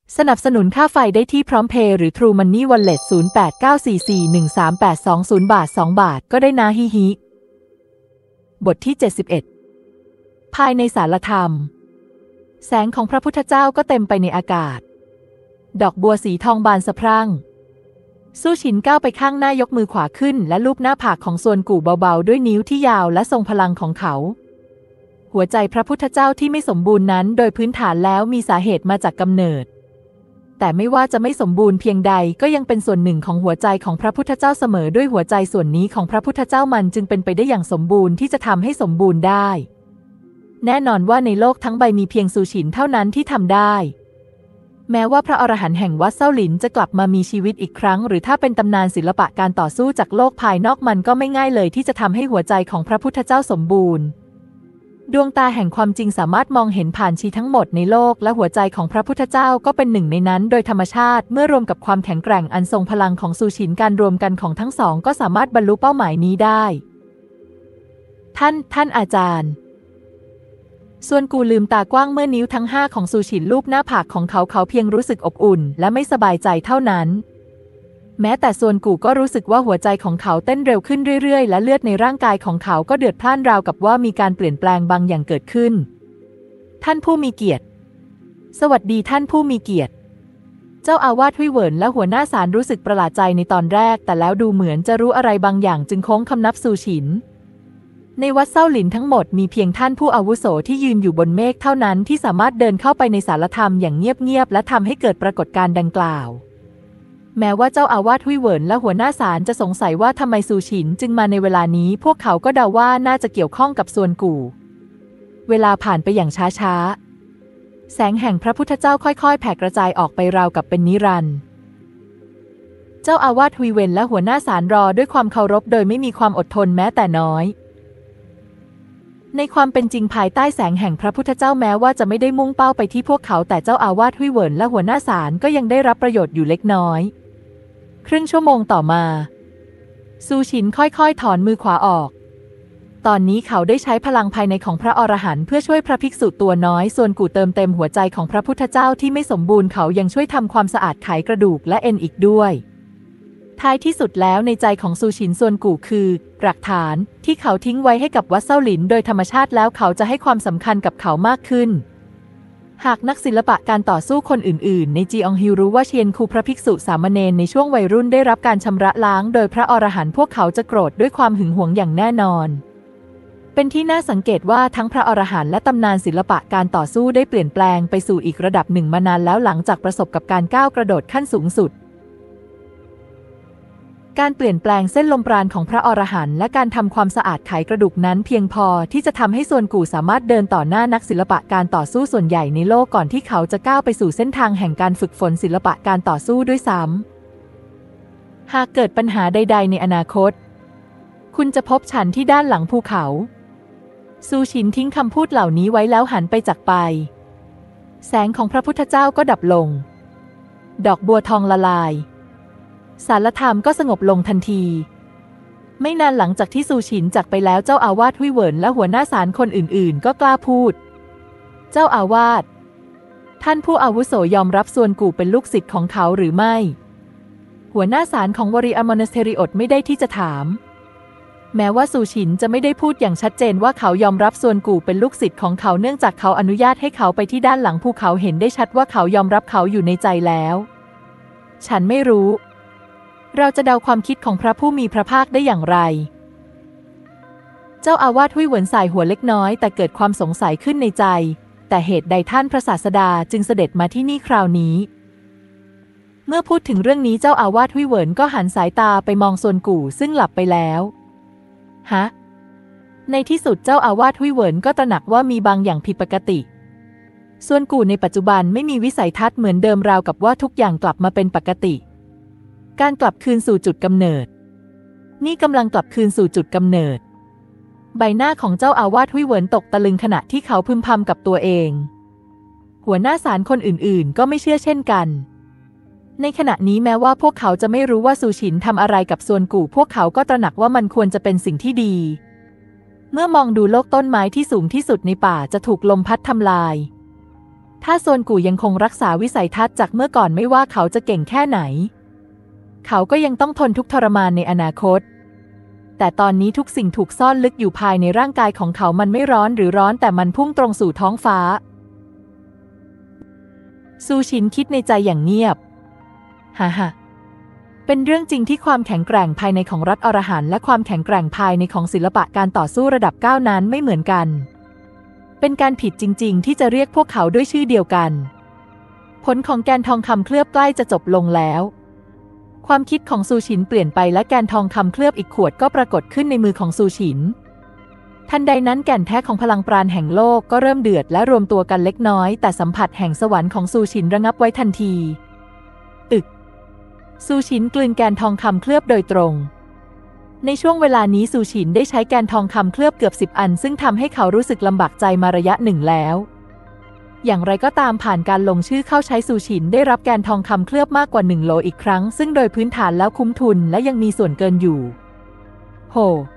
สนับสนุนค่าไฟได้ที่พร้อมเพย์หรือ True Money Wallet 0894413820 บาท 2 บาทก็ได้นะฮิฮิบทที่ 71 ภายในศาลธรรมแสงของพระพุทธเจ้าก็เต็มไปในอากาศดอกบัวสีทองบานสะพรั่งสู้ฉินก้าวไปข้างหน้ายกมือขวาขึ้นและลูบหน้าผากของส่วนกู่เบาๆด้วยนิ้วที่ยาวและทรงพลังของเขาหัวใจพระพุทธเจ้าที่ไม่สมบูรณ์นั้นโดยพื้นฐานแล้วมีสาเหตุมาจากกำเนิดแต่ไม่ว่าจะไม่สมบูรณ์เพียงใดก็ยังเป็นส่วนหนึ่งของหัวใจของพระพุทธเจ้าเสมอด้วยหัวใจส่วนนี้ของพระพุทธเจ้ามันจึงเป็นไปได้อย่างสมบูรณ์ที่จะทำให้สมบูรณ์ได้แน่นอนว่าในโลกทั้งใบมีเพียงซูฉินเท่านั้นที่ทำได้แม้ว่าพระอรหันต์แห่งวัดเซาหลินจะกลับมามีชีวิตอีกครั้งหรือถ้าเป็นตำนานศิลปะการต่อสู้จากโลกภายนอกมันก็ไม่ง่ายเลยที่จะทำให้หัวใจของพระพุทธเจ้าสมบูรณ์ดวงตาแห่งความจริงสามารถมองเห็นผ่านชีทั้งหมดในโลกและหัวใจของพระพุทธเจ้าก็เป็นหนึ่งในนั้นโดยธรรมชาติเมื่อรวมกับความแข็งแกร่งอันทรงพลังของซูฉินการรวมกันของทั้งสองก็สามารถบรรลุเป้าหมายนี้ได้ท่านอาจารย์ส่วนกูลืมตากว้างเมื่อนิ้วทั้ง5ของซูฉินลูบหน้าผากของเขาเพียงรู้สึกอบอุ่นและไม่สบายใจเท่านั้นแม้แต่ส่วนกูก็รู้สึกว่าหัวใจของเขาเต้นเร็วขึ้นเรื่อยๆและเลือดในร่างกายของเขาก็เดือดพล่านราวกับว่ามีการเปลี่ยนแปลงบางอย่างเกิดขึ้นท่านผู้มีเกียรติสวัสดีท่านผู้มีเกียรติเจ้าอาวาสฮุยเหวินและหัวหน้าศาลรู้สึกประหลาดใจในตอนแรกแต่แล้วดูเหมือนจะรู้อะไรบางอย่างจึงโค้งคำนับซูฉินในวัดเซาหลินทั้งหมดมีเพียงท่านผู้อาวุโสที่ยืนอยู่บนเมฆเท่านั้นที่สามารถเดินเข้าไปในศาลธรรมอย่างเงียบๆและทำให้เกิดปรากฏการณ์ดังกล่าวแม้ว่าเจ้าอาวาสฮุยเหวินและหัวหน้าศาลจะสงสัยว่าทำไมซูฉินจึงมาในเวลานี้พวกเขาก็เดาว่าน่าจะเกี่ยวข้องกับส่วนกู่เวลาผ่านไปอย่างช้าๆแสงแห่งพระพุทธเจ้าค่อยๆแผ่กระจายออกไปราวกับเป็นนิรันดร์เจ้าอาวาสฮุยเหวินและหัวหน้าศาลรอด้วยความเคารพโดยไม่มีความอดทนแม้แต่น้อยในความเป็นจริงภายใต้แสงแห่งพระพุทธเจ้าแม้ว่าจะไม่ได้มุ่งเป้าไปที่พวกเขาแต่เจ้าอาวาสฮุยเหวินและหัวหน้าศาลก็ยังได้รับประโยชน์อยู่เล็กน้อยครึ่งชั่วโมงต่อมาซูฉินค่อยๆถอนมือขวาออกตอนนี้เขาได้ใช้พลังภายในของพระอรหันต์เพื่อช่วยพระภิกษุตัวน้อยส่วนกู่เติมเต็มหัวใจของพระพุทธเจ้าที่ไม่สมบูรณ์เขายังช่วยทำความสะอาดไขกระดูกและเอ็นอีกด้วยท้ายที่สุดแล้วในใจของซูฉินส่วนกู่คือหลักฐานที่เขาทิ้งไว้ให้กับวัดเซาหลินโดยธรรมชาติแล้วเขาจะให้ความสำคัญกับเขามากขึ้นหากนักศิลปะการต่อสู้คนอื่นๆในจีอองฮิวรู้ว่าเชียนคูพระภิกษุสามเณรในช่วงวัยรุ่นได้รับการชำระล้างโดยพระอรหันต์พวกเขาจะโกรธด้วยความหึงหวงอย่างแน่นอนเป็นที่น่าสังเกตว่าทั้งพระอรหันต์และตำนานศิลปะการต่อสู้ได้เปลี่ยนแปลงไปสู่อีกระดับหนึ่งมานานแล้วหลังจากประสบกับการก้าวกระโดดขั้นสูงสุดการเปลี่ยนแปลงเส้นลมปราณของพระอรหันต์และการทำความสะอาดไขกระดูกนั้นเพียงพอที่จะทำให้ส่วนกู่สามารถเดินต่อหน้านักศิลปะการต่อสู้ส่วนใหญ่ในโลกก่อนที่เขาจะก้าวไปสู่เส้นทางแห่งการฝึกฝนศิลปะการต่อสู้ด้วยซ้ำหากเกิดปัญหาใดๆในอนาคตคุณจะพบฉันที่ด้านหลังภูเขาซูฉินทิ้งคำพูดเหล่านี้ไว้แล้วหันไปจากไปแสงของพระพุทธเจ้าก็ดับลงดอกบัวทองละลายศาลธรรมก็สงบลงทันทีไม่นานหลังจากที่ซูฉินจากไปแล้วเจ้าอาวาสฮุยเหวินและหัวหน้าศาลคนอื่นๆก็กล้าพูดเจ้าอาวาสท่านผู้อาวุโสยอมรับส่วนกู่เป็นลูกศิษย์ของเขาหรือไม่หัวหน้าศาลของวริอมอนสเทริอดไม่ได้ที่จะถามแม้ว่าซูฉินจะไม่ได้พูดอย่างชัดเจนว่าเขายอมรับส่วนกู่เป็นลูกศิษย์ของเขาเนื่องจากเขาอนุญาตให้เขาไปที่ด้านหลังภูเขาเห็นได้ชัดว่าเขายอมรับเขาอยู่ในใจแล้วฉันไม่รู้เราจะเดาความคิดของพระผู้มีพระภาคได้อย่างไรเจ้าอาวาสฮุยเหวินสายหัวเล็กน้อยแต่เกิดความสงสัยขึ้นในใจแต่เหตุใดท่านพระศาสดาจึงเสด็จมาที่นี่คราวนี้เมื่อพูดถึงเรื่องนี้เจ้าอาวาสฮุยเหวินก็หันสายตาไปมองส่วนกู่ซึ่งหลับไปแล้วฮะในที่สุดเจ้าอาวาสฮุยเหวินก็ตระหนักว่ามีบางอย่างผิดปกติส่วนกู่ในปัจจุบันไม่มีวิสัยทัศน์เหมือนเดิมราวกับว่าทุกอย่างกลับมาเป็นปกติการกลับคืนสู่จุดกำเนิดนี่กำลังกลับคืนสู่จุดกำเนิดใบหน้าของเจ้าอาวาสฮุยเหวินตกตะลึงขณะที่เขาพึมพำกับตัวเองหัวหน้าศาลคนอื่นๆก็ไม่เชื่อเช่นกันในขณะนี้แม้ว่าพวกเขาจะไม่รู้ว่าซูฉินทำอะไรกับส่วนกู่พวกเขาก็ตระหนักว่ามันควรจะเป็นสิ่งที่ดีเมื่อมองดูโลกต้นไม้ที่สูงที่สุดในป่าจะถูกลมพัดทำลายถ้าซวนกู่ยังคงรักษาวิสัยทัศน์จากเมื่อก่อนไม่ว่าเขาจะเก่งแค่ไหนเขาก็ยังต้องทนทุกข์ทรมานในอนาคตแต่ตอนนี้ทุกสิ่งถูกซ่อนลึกอยู่ภายในร่างกายของเขามันไม่ร้อนหรือร้อนแต่มันพุ่งตรงสู่ท้องฟ้าซูชินคิดในใจอย่างเงียบฮ่าเป็นเรื่องจริงที่ความแข็งแกร่งภายในของรัฐอรหันต์และความแข็งแกร่งภายในของศิลปะการต่อสู้ระดับ9นั้นไม่เหมือนกันเป็นการผิดจริงๆที่จะเรียกพวกเขาด้วยชื่อเดียวกันผลของแกนทองคำเคลือบใกล้จะจบลงแล้วความคิดของซูชินเปลี่ยนไปและแกนทองคำเคลือบอีกขวดก็ปรากฏขึ้นในมือของซูชินทันใดนั้นแก่นแท้ของพลังปราณแห่งโลกก็เริ่มเดือดและรวมตัวกันเล็กน้อยแต่สัมผัสแห่งสวรรค์ของซูชินระงับไว้ทันทีซูชินกลืนแกนทองคำเคลือบโดยตรงในช่วงเวลานี้ซูชินได้ใช้แกนทองคำเคลือบเกือบ10 อันซึ่งทำให้เขารู้สึกลำบากใจมาระยะหนึ่งแล้วอย่างไรก็ตามผ่านการลงชื่อเข้าใช้ซูชินได้รับแกนทองคำเคลือบมากกว่า1 โลอีกครั้งซึ่งโดยพื้นฐานแล้วคุ้มทุนและยังมีส่วนเกินอยู่โห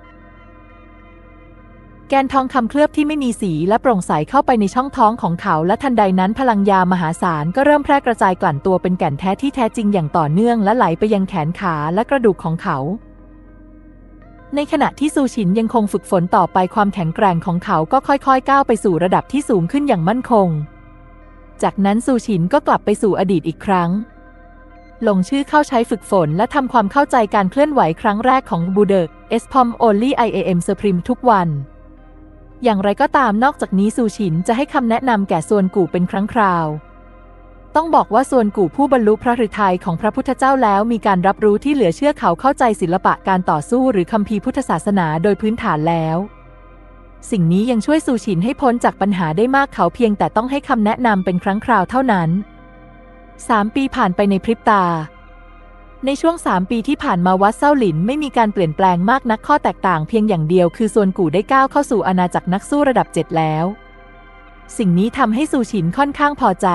แกนทองคำเคลือบที่ไม่มีสีและโปร่งใสเข้าไปในช่องท้องของเขาและทันใดนั้นพลังยามหาศาลก็เริ่มแพร่กระจายกลั่นตัวเป็นแก่นแท้ที่แท้จริงอย่างต่อเนื่องและไหลไปยังแขนขาและกระดูกของเขาในขณะที่ซูชินยังคงฝึกฝนต่อไปความแข็งแกร่งของเขาก็ค่อยๆก้าวไปสู่ระดับที่สูงขึ้นอย่างมั่นคงจากนั้นซูชินก็กลับไปสู่อดีตอีกครั้งลงชื่อเข้าใช้ฝึกฝนและทำความเข้าใจการเคลื่อนไหวครั้งแรกของบูเดอร์เอสพอมโอลลี่IAM Supreme ทุกวันอย่างไรก็ตามนอกจากนี้ซูชินจะให้คำแนะนำแก่ซวนกู่เป็นครั้งคราวต้องบอกว่าซวนกู่ผู้บรรลุพระฤทัยของพระพุทธเจ้าแล้วมีการรับรู้ที่เหลือเชื่อเขาเข้าใจศิลปะการต่อสู้หรือคัมภีร์พุทธศาสนาโดยพื้นฐานแล้วสิ่งนี้ยังช่วยซูชินให้พ้นจากปัญหาได้มากเขาเพียงแต่ต้องให้คำแนะนำเป็นครั้งคราวเท่านั้น3 ปีผ่านไปในพริบตาในช่วง3 ปีที่ผ่านมาวัดเซาหลินไม่มีการเปลี่ยนแปลงมากนักข้อแตกต่างเพียงอย่างเดียวคือซวนกู่ได้ก้าวเข้าสู่อาณาจักรนักสู้ระดับ7แล้วสิ่งนี้ทำให้ซูชินค่อนข้างพอใจ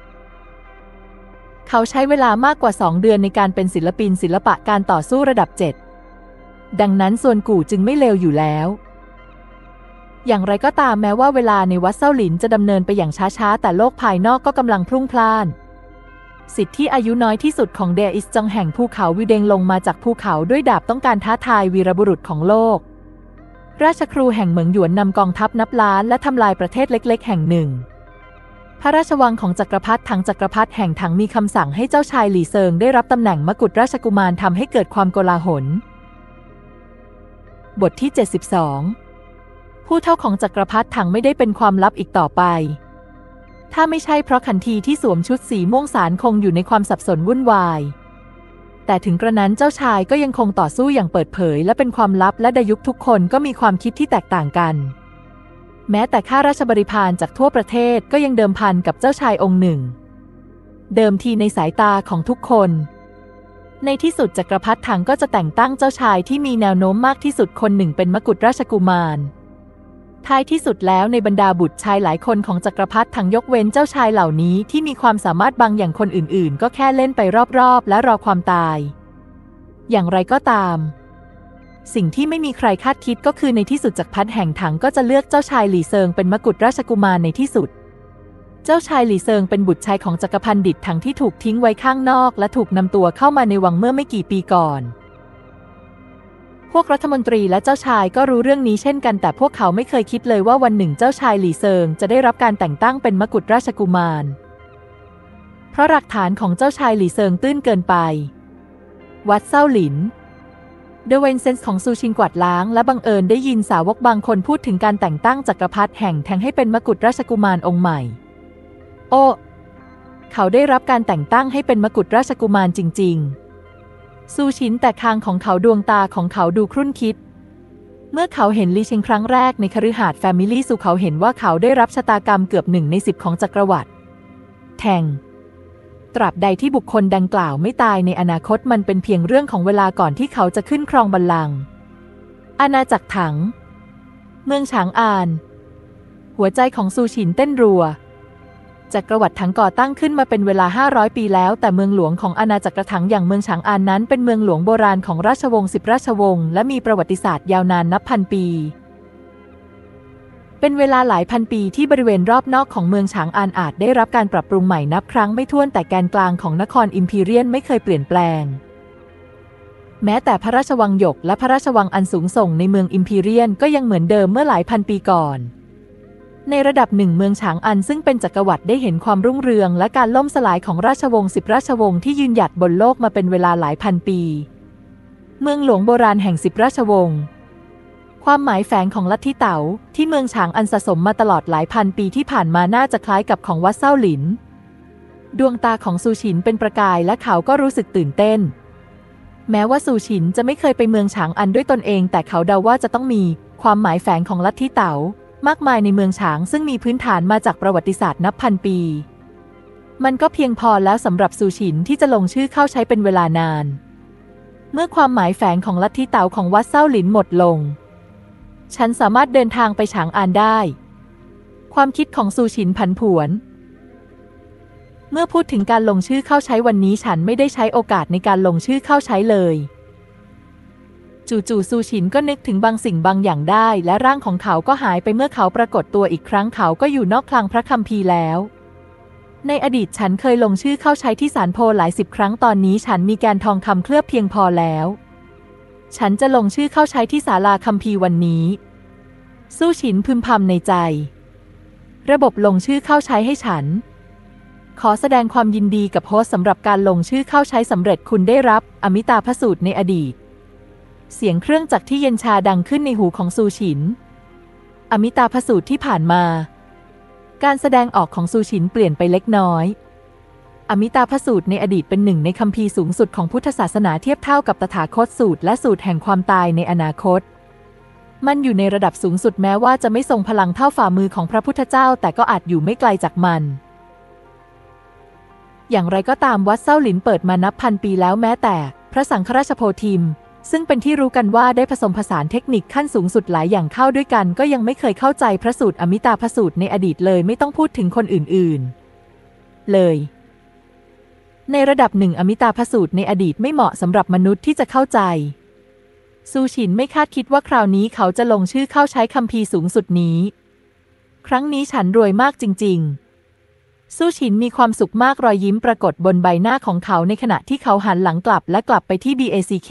เขาใช้เวลามากกว่า2 เดือนในการเป็นศิลปินศิลปะการต่อสู้ระดับ7ดังนั้นซวนกู่จึงไม่เลวอยู่แล้วอย่างไรก็ตามแม้ว่าเวลาในวัดเซาหลินจะดำเนินไปอย่างช้าๆแต่โลกภายนอกก็กำลังพรุ่งพล่านสิทธิ์ที่อายุน้อยที่สุดของเดอิสจองแห่งภูเขาวิเดงลงมาจากภูเขาด้วยดาบต้องการท้าทายวีรบุรุษของโลกราชครูแห่งเหมิงหยวนนำกองทัพนับล้านและทำลายประเทศเล็กๆแห่งหนึ่งพระราชวังของจักรพรรดิถังจักรพรรดิแห่งถังมีคำสั่งให้เจ้าชายหลี่เซิงได้รับตำแหน่งมกุฎราชกุมารทำให้เกิดความโกลาหลบทที่72ผู้เฒ่าของจักรพรรดิถังไม่ได้เป็นความลับอีกต่อไปถ้าไม่ใช่เพราะขันทีที่สวมชุดสีม่วงสารคงอยู่ในความสับสนวุ่นวายแต่ถึงกระนั้นเจ้าชายก็ยังคงต่อสู้อย่างเปิดเผยและเป็นความลับและดายุคทุกคนก็มีความคิดที่แตกต่างกันแม้แต่ข้าราชบริพารจากทั่วประเทศก็ยังเดิมพันกับเจ้าชายองค์หนึ่งเดิมทีในสายตาของทุกคนในที่สุดจักรพรรดิถังก็จะแต่งตั้งเจ้าชายที่มีแนวโน้มมากที่สุดคนหนึ่งเป็นมกุฎราชกุมารท้ายที่สุดแล้วในบรรดาบุตรชายหลายคนของจักรพรรดิถังยกเว้นเจ้าชายเหล่านี้ที่มีความสามารถบางอย่างคนอื่นๆก็แค่เล่นไปรอบๆและรอความตายอย่างไรก็ตามสิ่งที่ไม่มีใครคาดคิดก็คือในที่สุดจักรพรรดิแห่งถังก็จะเลือกเจ้าชายหลี่เซิงเป็นมกุฎราชกุมารในที่สุดเจ้าชายหลี่เซิงเป็นบุตรชายของจักรพันดิตถังที่ถูกทิ้งไว้ข้างนอกและถูกนำตัวเข้ามาในวังเมื่อไม่กี่ปีก่อนพวกรัฐมนตรีและเจ้าชายก็รู้เรื่องนี้เช่นกันแต่พวกเขาไม่เคยคิดเลยว่าวันหนึ่งเจ้าชายหลี่เซิงจะได้รับการแต่งตั้งเป็นมกุฎราชกุมารเพราะหลักฐานของเจ้าชายหลี่เซิงตื้นเกินไปวัดเซาหลินเดเวนเซนส์ของซูชินกวาดล้างและบังเอิญได้ยินสาวกบางคนพูดถึงการแต่งตั้งจักรพรรดิแห่งแทงให้เป็นมกุฎราชกุมารองค์ใหม่โอ้เขาได้รับการแต่งตั้งให้เป็นมกุฎราชกุมารจริงๆซูชินแต่คางของเขาดวงตาของเขาดูครุ่นคิดเมื่อเขาเห็นลี่เชงครั้งแรกในคฤหาสน์แฟมิลี่ซูเขาเห็นว่าเขาได้รับชะตากรรมเกือบ1 ใน 10ของจักรวรรดิแทงตราบใดที่บุคคลดังกล่าวไม่ตายในอนาคตมันเป็นเพียงเรื่องของเวลาก่อนที่เขาจะขึ้นครองบัลลังก์อาณาจักรถังเมืองฉางอานหัวใจของซูชินเต้นรัวจักรวรรดิถังก่อตั้งขึ้นมาเป็นเวลา500 ปีแล้วแต่เมืองหลวงของอาณาจักรถังอย่างเมืองฉางอานนั้นเป็นเมืองหลวงโบราณของราชวงศ์10 ราชวงศ์และมีประวัติศาสตร์ยาวนานนับพันปีเป็นเวลาหลายพันปีที่บริเวณรอบนอกของเมืองฉางอานอาจได้รับการปรับปรุงใหม่นับครั้งไม่ถ้วนแต่แกนกลางของนครอิมพีเรียนไม่เคยเปลี่ยนแปลงแม้แต่พระราชวังหยกและพระราชวังอันสูงส่งในเมืองอิมพีเรียนก็ยังเหมือนเดิมเมื่อหลายพันปีก่อนในระดับหนึ่งเมืองฉางอันซึ่งเป็นจักรวรรดิได้เห็นความรุ่งเรืองและการล่มสลายของราชวงศ์10ราชวงศ์ที่ยืนหยัดบนโลกมาเป็นเวลาหลายพันปีเมืองหลวงโบราณแห่ง10ราชวงศ์ความหมายแฝงของลัทธิเต๋าที่เมืองฉางอันสะสมมาตลอดหลายพันปีที่ผ่านมาน่าจะคล้ายกับของวัดเซ้าหลินดวงตาของซูฉินเป็นประกายและเขาก็รู้สึกตื่นเต้นแม้ว่าซูฉินจะไม่เคยไปเมืองฉางอันด้วยตนเองแต่เขาเดาว่าจะต้องมีความหมายแฝงของลัทธิเต๋ามากมายในเมืองฉางซึ่งมีพื้นฐานมาจากประวัติศาสตร์นับพันปีมันก็เพียงพอแล้วสำหรับซูฉินที่จะลงชื่อเข้าใช้เป็นเวลานานเมื่อความหมายแฝงของลัทธิเต๋าของวัดเซ้าหลินหมดลงฉันสามารถเดินทางไปฉางอานได้ความคิดของซูฉินผันผวนเมื่อพูดถึงการลงชื่อเข้าใช้วันนี้ฉันไม่ได้ใช้โอกาสในการลงชื่อเข้าใช้เลยจู่ๆซูฉินก็นึกถึงบางสิ่งบางอย่างได้และร่างของเขาก็หายไปเมื่อเขาปรากฏตัวอีกครั้งเขาก็อยู่นอกคลังพระคัมภีร์แล้วในอดีตฉันเคยลงชื่อเข้าใช้ที่ศาลโพหลาย10ครั้งตอนนี้ฉันมีแกนทองคำเคลือบเพียงพอแล้วฉันจะลงชื่อเข้าใช้ที่ศาลาคัมภีร์วันนี้ซูฉินพึมพำในใจระบบลงชื่อเข้าใช้ให้ฉันขอแสดงความยินดีกับโฮสต์สำหรับการลงชื่อเข้าใช้สำเร็จคุณได้รับอมิตาภสูตรในอดีตเสียงเครื่องจักรที่เย็นชาดังขึ้นในหูของซูฉินอมิตาภสูตรที่ผ่านมาการแสดงออกของซูฉินเปลี่ยนไปเล็กน้อยอมิตาภสูตรในอดีตเป็นหนึ่งในคัมภีร์สูงสุดของพุทธศาสนาเทียบเท่ากับตถาคตสูตรและสูตรแห่งความตายในอนาคตมันอยู่ในระดับสูงสุดแม้ว่าจะไม่ทรงพลังเท่าฝ่ามือของพระพุทธเจ้าแต่ก็อาจอยู่ไม่ไกลจากมันอย่างไรก็ตามวัดเซ้าหลินเปิดมานับพันปีแล้วแม้แต่พระสังฆราชโพธิมซึ่งเป็นที่รู้กันว่าได้ผสมผสานเทคนิคขั้นสูงสุดหลายอย่างเข้าด้วยกันก็ยังไม่เคยเข้าใจพระสูตรอมิตาภสูตรในอดีตเลยไม่ต้องพูดถึงคนอื่นๆเลยในระดับหนึ่งอมิตาภสูตรในอดีตไม่เหมาะสำหรับมนุษย์ที่จะเข้าใจซูฉินไม่คาดคิดว่าคราวนี้เขาจะลงชื่อเข้าใช้คัมภีร์สูงสุดนี้ครั้งนี้ฉันรวยมากจริงๆซูฉินมีความสุขมากรอยยิ้มปรากฏบนใบหน้าของเขาในขณะที่เขาหันหลังกลับและกลับไปที่ BACK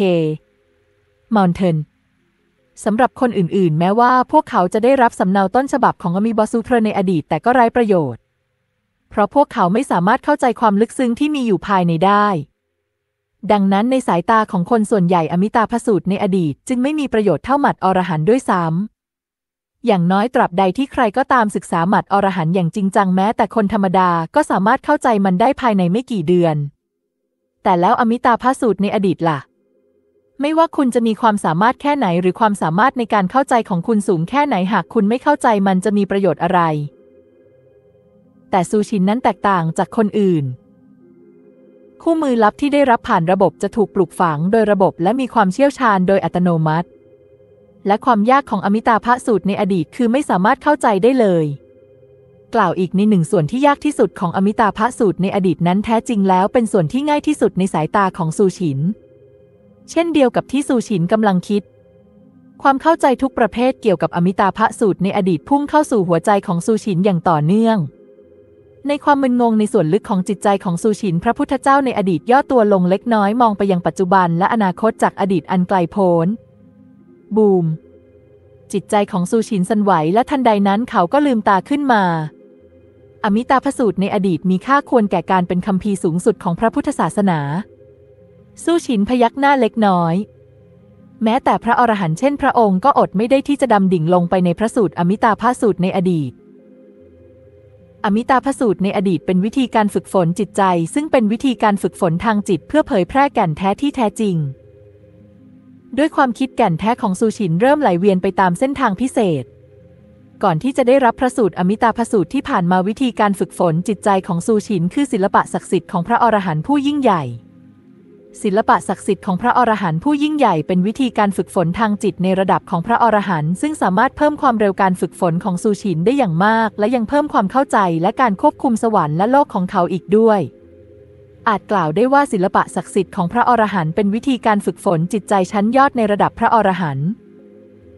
Mountain สำหรับคนอื่นๆแม้ว่าพวกเขาจะได้รับสำเนาต้นฉบับของอมิบอสูเทรในอดีตแต่ก็ไร้ประโยชน์เพราะพวกเขาไม่สามารถเข้าใจความลึกซึ้งที่มีอยู่ภายในได้ดังนั้นในสายตาของคนส่วนใหญ่อมิตาภสูตรในอดีตจึงไม่มีประโยชน์เท่าหมัดอรหันต์ด้วยซ้ำอย่างน้อยตราบใดที่ใครก็ตามศึกษาหมัดอรหันต์อย่างจริงจังแม้แต่คนธรรมดาก็สามารถเข้าใจมันได้ภายในไม่กี่เดือนแต่แล้วอมิตาภสูตรในอดีตล่ะไม่ว่าคุณจะมีความสามารถแค่ไหนหรือความสามารถในการเข้าใจของคุณสูงแค่ไหนหากคุณไม่เข้าใจมันจะมีประโยชน์อะไรแต่ซูชินนั้นแตกต่างจากคนอื่นคู่มือลับที่ได้รับผ่านระบบจะถูกปลูกฝังโดยระบบและมีความเชี่ยวชาญโดยอัตโนมัติและความยากของอมิตาภสูตรในอดีตคือไม่สามารถเข้าใจได้เลยกล่าวอีกในหนึ่งส่วนที่ยากที่สุดของอมิตาภสูตรในอดีตนั้นแท้จริงแล้วเป็นส่วนที่ง่ายที่สุดในสายตาของซูชินเช่นเดียวกับที่ซูชินกำลังคิดความเข้าใจทุกประเภทเกี่ยวกับอมิตาภสูตรในอดีตพุ่งเข้าสู่หัวใจของซูชินอย่างต่อเนื่องในความมึนงงในส่วนลึกของจิตใจของซูชินพระพุทธเจ้าในอดีตย่อตัวลงเล็กน้อยมองไปยังปัจจุบันและอนาคตจากอดีตอันไกลโพ้นบูมจิตใจของซูชินสั่นไหวและทันใดนั้นเขาก็ลืมตาขึ้นมาอมิตาภสูตรในอดีตมีค่าควรแก่การเป็นคัมภีร์สูงสุดของพระพุทธศาสนาซูชินพยักหน้าเล็กน้อยแม้แต่พระอรหันต์เช่นพระองค์ก็อดไม่ได้ที่จะดำดิ่งลงไปในพระสูตรอมิตาภสูตรในอดีตอมิตาภสูตรในอดีตเป็นวิธีการฝึกฝนจิตใจซึ่งเป็นวิธีการฝึกฝนทางจิตเพื่อเผยแพร่แก่นแท้ที่แท้จริงด้วยความคิดแก่นแท้ของซูชินเริ่มไหลเวียนไปตามเส้นทางพิเศษก่อนที่จะได้รับพระสูตรอมิตาภสูตรที่ผ่านมาวิธีการฝึกฝนจิตใจของซูชินคือศิลปะศักดิ์สิทธิ์ของพระอรหันต์ผู้ยิ่งใหญ่ศิลปะศักดิ์สิทธิ์ของพระอรหันต์ผู้ยิ่งใหญ่เป็นวิธีการฝึกฝนทางจิตในระดับของพระอรหันต์ซึ่งสามารถเพิ่มความเร็วการฝึกฝนของซูชินได้อย่างมากและยังเพิ่มความเข้าใจและการควบคุมสวรรค์และโลกของเขาอีกด้วยอาจกล่าวได้ว่าศิลปะศักดิ์สิทธิ์ของพระอรหันต์เป็นวิธีการฝึกฝนจิตใจชั้นยอดในระดับพระอรหันต์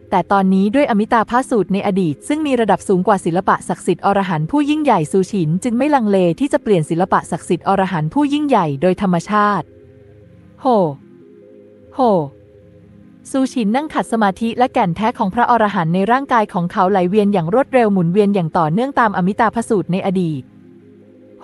แต่ตอนนี้ด้วยอมิตาภสูตรในอดีตซึ่งมีระดับสูงกว่าศิลปะศักดิ์สิทธิ์อรหันต์ผู้ยิ่งใหญ่ซูชินจึงไม่ลังเลที่จะเปลี่ยนศิลปะศักดิ์สิทธิ์อรหันต์ผู้ยิ่งใหญ่โดยธรรมชาติโฮซูชินนั่งขัดสมาธิและแก่นแท้ของพระอรหันต์ในร่างกายของเขาไหลเวียนอย่างรวดเร็วหมุนเวียนอย่างต่อเนื่องตามอมิตาภสูตรในอดีตโฮ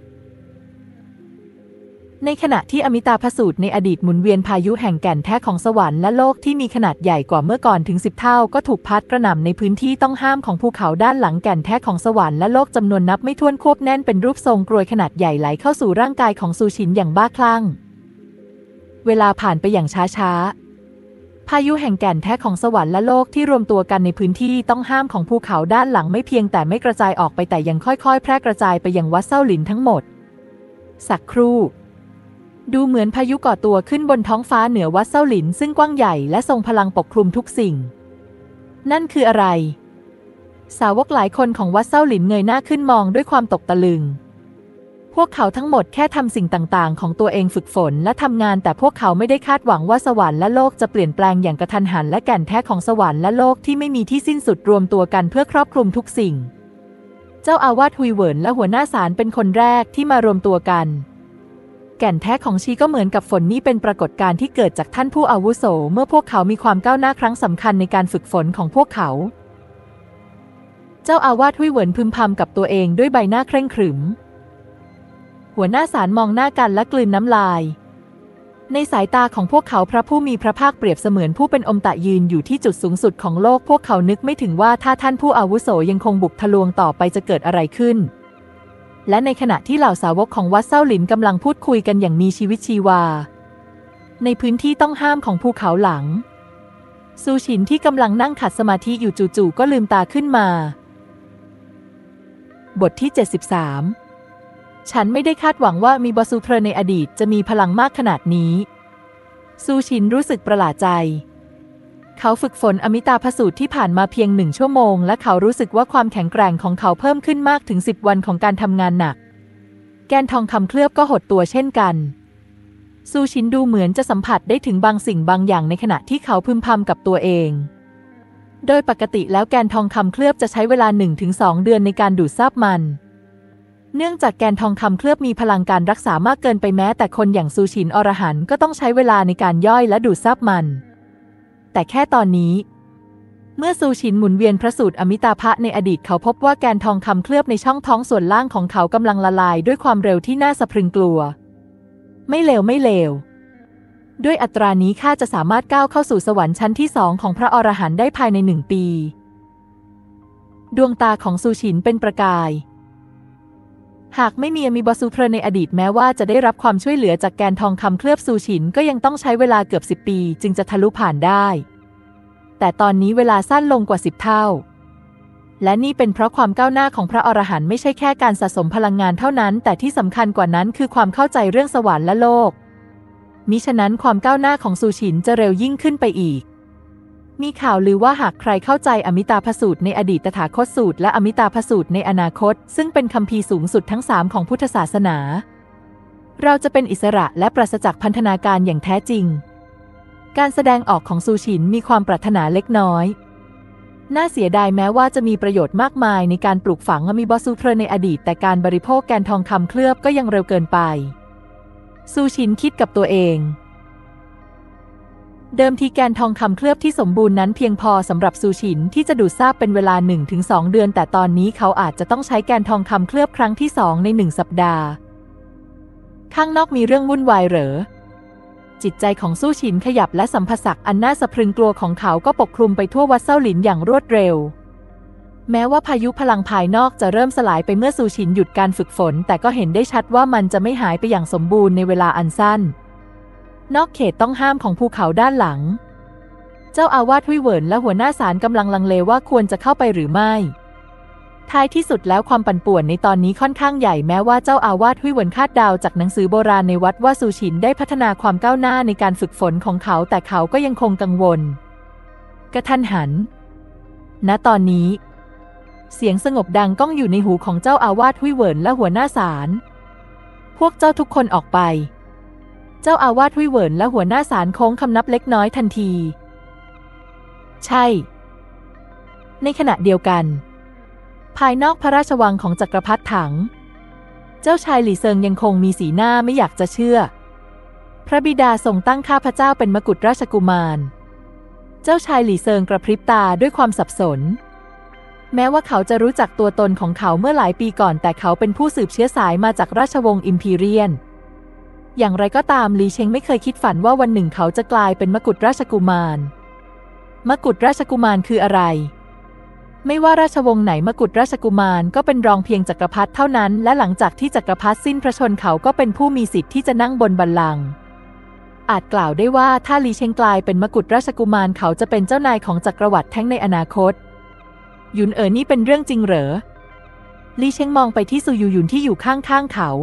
ในขณะที่อมิตาภสูตรในอดีตหมุนเวียนพายุแห่งแก่นแท้ของสวรรค์และโลกที่มีขนาดใหญ่กว่าเมื่อก่อนถึง10 เท่าก็ถูกพัดกระหน่ำในพื้นที่ต้องห้ามของภูเขาด้านหลังแก่นแท้ของสวรรค์และโลกจำนวนนับไม่ถ้วนควบแน่นเป็นรูปทรงกรวยขนาดใหญ่ไหลเข้าสู่ร่างกายของซูชินอย่างบ้าคลั่งเวลาผ่านไปอย่างช้าพายุแห่งแก่นแท้ของสวรรค์และโลกที่รวมตัวกันในพื้นที่ต้องห้ามของภูเขาด้านหลังไม่เพียงแต่ไม่กระจายออกไปแต่ยังค่อยๆแพร่กระจายไปยังวัดเซาหลินทั้งหมดสักครู่ดูเหมือนพายุก่อตัวขึ้นบนท้องฟ้าเหนือวัดเซาหลินซึ่งกว้างใหญ่และทรงพลังปกคลุมทุกสิ่งนั่นคืออะไรสาวกหลายคนของวัดเซาหลินเงยหน้าขึ้นมองด้วยความตกตะลึงพวกเขาทั้งหมดแค่ทำสิ่งต่างๆของตัวเองฝึกฝนและทำงานแต่พวกเขาไม่ได้คาดหวังว่าสวรรค์และโลกจะเปลี่ยนแปลงอย่างกระทันหันและแก่นแท้ของสวรรค์และโลกที่ไม่มีที่สิ้นสุดรวมตัวกันเพื่อครอบคลุมทุกสิ่งเจ้าอาวาสฮุยเหวินและหัวหน้าศาลเป็นคนแรกที่มารวมตัวกันแก่นแท้ของชีก็เหมือนกับฝนนี่เป็นปรากฏการณ์ที่เกิดจากท่านผู้อาวุโสเมื่อพวกเขามีความก้าวหน้าครั้งสำคัญในการฝึกฝนของพวกเขาเจ้าอาวาสฮุยเหวินพึมพำกับตัวเองด้วยใบหน้าเคร่งขรึมหัวหน้าศาลมองหน้ากันและกลืนน้ำลายในสายตาของพวกเขาพระผู้มีพระภาคเปรียบเสมือนผู้เป็นอมตะยืนอยู่ที่จุดสูงสุดของโลกพวกเขานึกไม่ถึงว่าถ้าท่านผู้อาวุโสยังคงบุกทะลวงต่อไปจะเกิดอะไรขึ้นและในขณะที่เหล่าสาวกของวัดเซาหลินกำลังพูดคุยกันอย่างมีชีวิตชีวาในพื้นที่ต้องห้ามของภูเขาหลังซูชินที่กำลังนั่งขัดสมาธิอยู่จู่ๆก็ลืมตาขึ้นมาบทที่73ฉันไม่ได้คาดหวังว่ามีบาซูเทรในอดีตจะมีพลังมากขนาดนี้ซูชินรู้สึกประหลาดใจเขาฝึกฝนอมิตาภสูตรที่ผ่านมาเพียง1 ชั่วโมงและเขารู้สึกว่าความแข็งแกร่งของเขาเพิ่มขึ้นมากถึง10 วันของการทำงานหนักแกนทองคำเคลือบก็หดตัวเช่นกันซูชินดูเหมือนจะสัมผัสได้ถึงบางสิ่งบางอย่างในขณะที่เขาพึมพำกับตัวเองโดยปกติแล้วแกนทองคำเคลือบจะใช้เวลา 1-2 เดือนในการดูดซับมันเนื่องจากแกนทองคำเคลือบมีพลังการรักษามากเกินไปแม้แต่คนอย่างซูชินอรหันต์ก็ต้องใช้เวลาในการย่อยและดูดซับมันแต่แค่ตอนนี้เมื่อซูชินหมุนเวียนพระสูตรอมิตาภะในอดีตเขาพบว่าแกนทองคำเคลือบในช่องท้องส่วนล่างของเขากำลังละลายด้วยความเร็วที่น่าสะพรึงกลัวไม่เลวด้วยอัตรานี้ข้าจะสามารถก้าวเข้าสู่สวรรค์ชั้นที่2ของพระอรหันต์ได้ภายใน1 ปีดวงตาของซูชินเป็นประกายหากไม่มีอมิบาซูเพรในอดีตแม้ว่าจะได้รับความช่วยเหลือจากแกนทองคำเคลือบซูชินก็ยังต้องใช้เวลาเกือบ10 ปีจึงจะทะลุผ่านได้แต่ตอนนี้เวลาสั้นลงกว่า10 เท่าและนี่เป็นเพราะความก้าวหน้าของพระอรหันต์ไม่ใช่แค่การสะสมพลังงานเท่านั้นแต่ที่สำคัญกว่านั้นคือความเข้าใจเรื่องสวรรค์และโลกมิฉะนั้นความก้าวหน้าของซูชินจะเร็วยิ่งขึ้นไปอีกมีข่าวลือว่าหากใครเข้าใจอมิตาภสูตรในอดีตตถาคตสูตรและอมิตาภสูตรในอนาคตซึ่งเป็นคัมภีร์สูงสุดทั้ง3ของพุทธศาสนาเราจะเป็นอิสระและปราศจากพันธนาการอย่างแท้จริงการแสดงออกของซูชินมีความปรารถนาเล็กน้อยน่าเสียดายแม้ว่าจะมีประโยชน์มากมายในการปลูกฝังอมิบาซูเทรในอดีตแต่การบริโภคแกนทองคำเคลือบก็ยังเร็วเกินไปซูชินคิดกับตัวเองเดิมทีแกนทองคำเคลือบที่สมบูรณ์นั้นเพียงพอสำหรับซูชินที่จะดูดซาบเป็นเวลา 1-2 เดือนแต่ตอนนี้เขาอาจจะต้องใช้แกนทองคำเคลือบครั้งที่2ใน1 สัปดาห์ข้างนอกมีเรื่องวุ่นวายเหรอจิตใจของซูชินขยับและสัมผัสอันน่าสะพรึงกลัวของเขาก็ปกคลุมไปทั่ววัดเซาหลินอย่างรวดเร็วแม้ว่าพายุพลังภายนอกจะเริ่มสลายไปเมื่อซูชินหยุดการฝึกฝนแต่ก็เห็นได้ชัดว่ามันจะไม่หายไปอย่างสมบูรณ์ในเวลาอันสั้นนอกเขตต้องห้ามของภูเขาด้านหลังเจ้าอาวาสฮุยเหวินและหัวหน้าศาลกำลังลังเลว่าควรจะเข้าไปหรือไม่ท้ายที่สุดแล้วความปั่นป่วนในตอนนี้ค่อนข้างใหญ่แม้ว่าเจ้าอาวาสฮุยเหวินคาดเดาจากหนังสือโบราณในวัดว่าซูชินได้พัฒนาความก้าวหน้าในการฝึกฝนของเขาแต่เขาก็ยังคงกังวลกระทันหันณตอนนี้เสียงสงบดังก้องอยู่ในหูของเจ้าอาวาสฮุยเหวินและหัวหน้าศาลพวกเจ้าทุกคนออกไปเจ้าอาวาสฮุยเหวินและหัวหน้าศาลโค้งคำนับเล็กน้อยทันทีใช่ในขณะเดียวกันภายนอกพระราชวังของจักรพรรดิถังเจ้าชายหลี่เซิงยังคงมีสีหน้าไม่อยากจะเชื่อพระบิดาทรงตั้งข้าพเจ้าเป็นมกุฎราชกุมารเจ้าชายหลี่เซิงกระพริบตาด้วยความสับสนแม้ว่าเขาจะรู้จักตัวตนของเขาเมื่อหลายปีก่อนแต่เขาเป็นผู้สืบเชื้อสายมาจากราชวงศ์อิมพีเรียนอย่างไรก็ตามหลี่เชงไม่เคยคิดฝันว่าวันหนึ่งเขาจะกลายเป็นมกุฎราชกุมารมกุฎราชกุมารคืออะไรไม่ว่าราชวงศ์ไหนมกุฎราชกุมารก็เป็นรองเพียงจักรพรรดิเท่านั้นและหลังจากที่จักรพรรดิสิ้นพระชนม์เขาก็เป็นผู้มีสิทธิ์ที่จะนั่งบนบัลลังก์อาจกล่าวได้ว่าถ้าหลี่เชงกลายเป็นมกุฎราชกุมารเขาจะเป็นเจ้านายของจักรวรรดิแท้งในอนาคตหยุนนี่เป็นเรื่องจริงเหรอหลี่เชงมองไปที่ซูยูหยุนที่อยู่ข้างๆเขา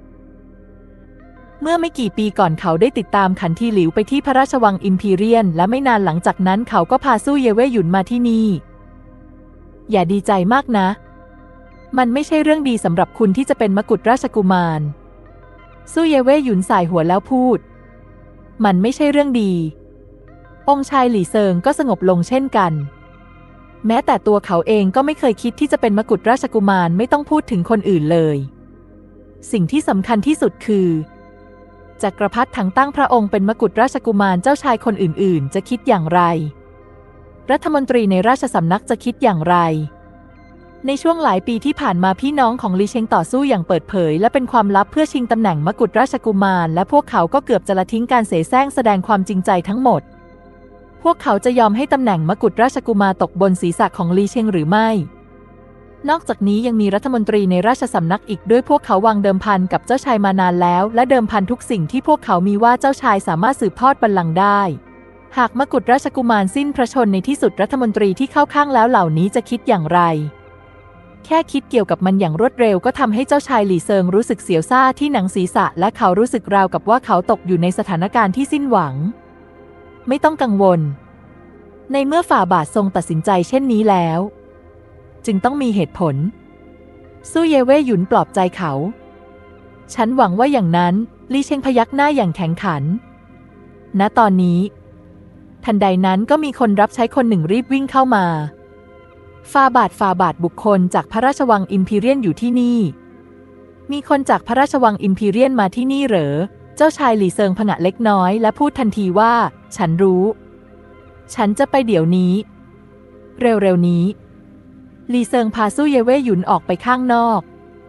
เมื่อไม่กี่ปีก่อนเขาได้ติดตามขันทีหลิวไปที่พระราชวังอิมพีเรียนและไม่นานหลังจากนั้นเขาก็พาสู้เย่เว่ยหยุนมาที่นี่อย่าดีใจมากนะมันไม่ใช่เรื่องดีสำหรับคุณที่จะเป็นมกุฎราชกุมารสู้เย่เว่ยหยุนสายหัวแล้วพูดมันไม่ใช่เรื่องดีองค์ชายหลี่เซิงก็สงบลงเช่นกันแม้แต่ตัวเขาเองก็ไม่เคยคิดที่จะเป็นมกุฎราชกุมารไม่ต้องพูดถึงคนอื่นเลยสิ่งที่สำคัญที่สุดคือจักรพรรดิถังตั้งพระองค์เป็นมกุฎราชกุมารเจ้าชายคนอื่นๆจะคิดอย่างไรรัฐมนตรีในราชสำนักจะคิดอย่างไรในช่วงหลายปีที่ผ่านมาพี่น้องของหลี่เชงต่อสู้อย่างเปิดเผยและเป็นความลับเพื่อชิงตำแหน่งมกุฎราชกุมารและพวกเขาก็เกือบจะละทิ้งการเสแสร้งแสดงความจริงใจทั้งหมดพวกเขาจะยอมให้ตำแหน่งมกุฎราชกุมารตกบนศีรษะของหลี่เชงหรือไม่นอกจากนี้ยังมีรัฐมนตรีในราชสำนักอีกด้วยพวกเขาวางเดิมพันกับเจ้าชายมานานแล้วและเดิมพันทุกสิ่งที่พวกเขามีว่าเจ้าชายสามารถสืบทอดบัลลังก์ได้หากมกุฎราชกุมารสิ้นพระชนม์ในที่สุดรัฐมนตรีที่เข้าข้างแล้วเหล่านี้จะคิดอย่างไรแค่คิดเกี่ยวกับมันอย่างรวดเร็วก็ทำให้เจ้าชายหลี่เซิงรู้สึกเสียวซ่าที่หนังศีรษะและเขารู้สึกราวกับว่าเขาตกอยู่ในสถานการณ์ที่สิ้นหวังไม่ต้องกังวลในเมื่อฝ่าบาททรงตัดสินใจเช่นนี้แล้วจึงต้องมีเหตุผลสู้เย่เว่ยหยุนปลอบใจเขาฉันหวังว่าอย่างนั้นหลี่เชงพยักหน้าอย่างแข็งขันณตอนนี้ทันใดนั้นก็มีคนรับใช้คนหนึ่งรีบวิ่งเข้ามาฝ่าบาทบุคคลจากพระราชวังอิมพีเรียนอยู่ที่นี่มีคนจากพระราชวังอิมพีเรียนมาที่นี่เหรอเจ้าชายหลี่เซิงผงะเล็กน้อยและพูดทันทีว่าฉันรู้ฉันจะไปเดี๋ยวนี้เร็วๆนี้หลี่เซิงพาสู้เย่เว่ยหยุนออกไปข้างนอก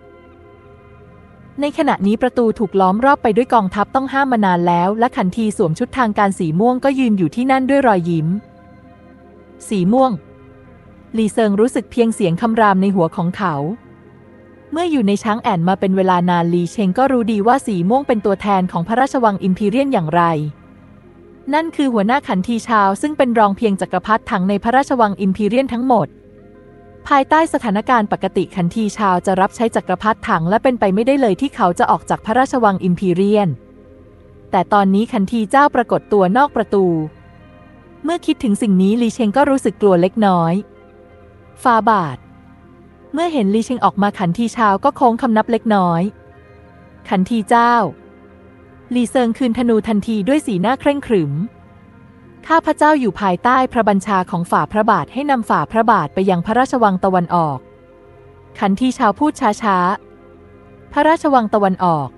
ในขณะนี้ประตูถูกล้อมรอบไปด้วยกองทัพต้องห้ามมานานแล้วและขันทีสวมชุดทางการสีม่วงก็ยืนอยู่ที่นั่นด้วยรอยยิ้มสีม่วงหลี่เซิงรู้สึกเพียงเสียงคำรามในหัวของเขาเมื่ออยู่ในช้างแอ่นมาเป็นเวลานานหลี่เชงก็รู้ดีว่าสีม่วงเป็นตัวแทนของพระราชวังอิมพีเรียนอย่างไรนั่นคือหัวหน้าขันทีชาวซึ่งเป็นรองเพียงจักรพรรดิถังในพระราชวังอิมพีเรียนทั้งหมดภายใต้สถานการณ์ปกติขันทีชาวจะรับใช้จักรพรรดิถังและเป็นไปไม่ได้เลยที่เขาจะออกจากพระราชวังอิมพีเรียนแต่ตอนนี้ขันทีเจ้าปรากฏตัวนอกประตูเมื่อคิดถึงสิ่งนี้หลี่เชงก็รู้สึกกลัวเล็กน้อยฝ่าบาทเมื่อเห็นหลี่เชงออกมาขันทีชาวก็โค้งคำนับเล็กน้อยขันทีเจ้าหลี่เซิงคืนธนูทันทีด้วยสีหน้าเคร่งขรึมข้าพเจ้าอยู่ภายใต้พระบัญชาของฝ่าพระบาทให้นำฝ่าพระบาทไปยังพระราชวังตะวันออกขันทีชาวพูดช้าๆพระราชวังตะวันออก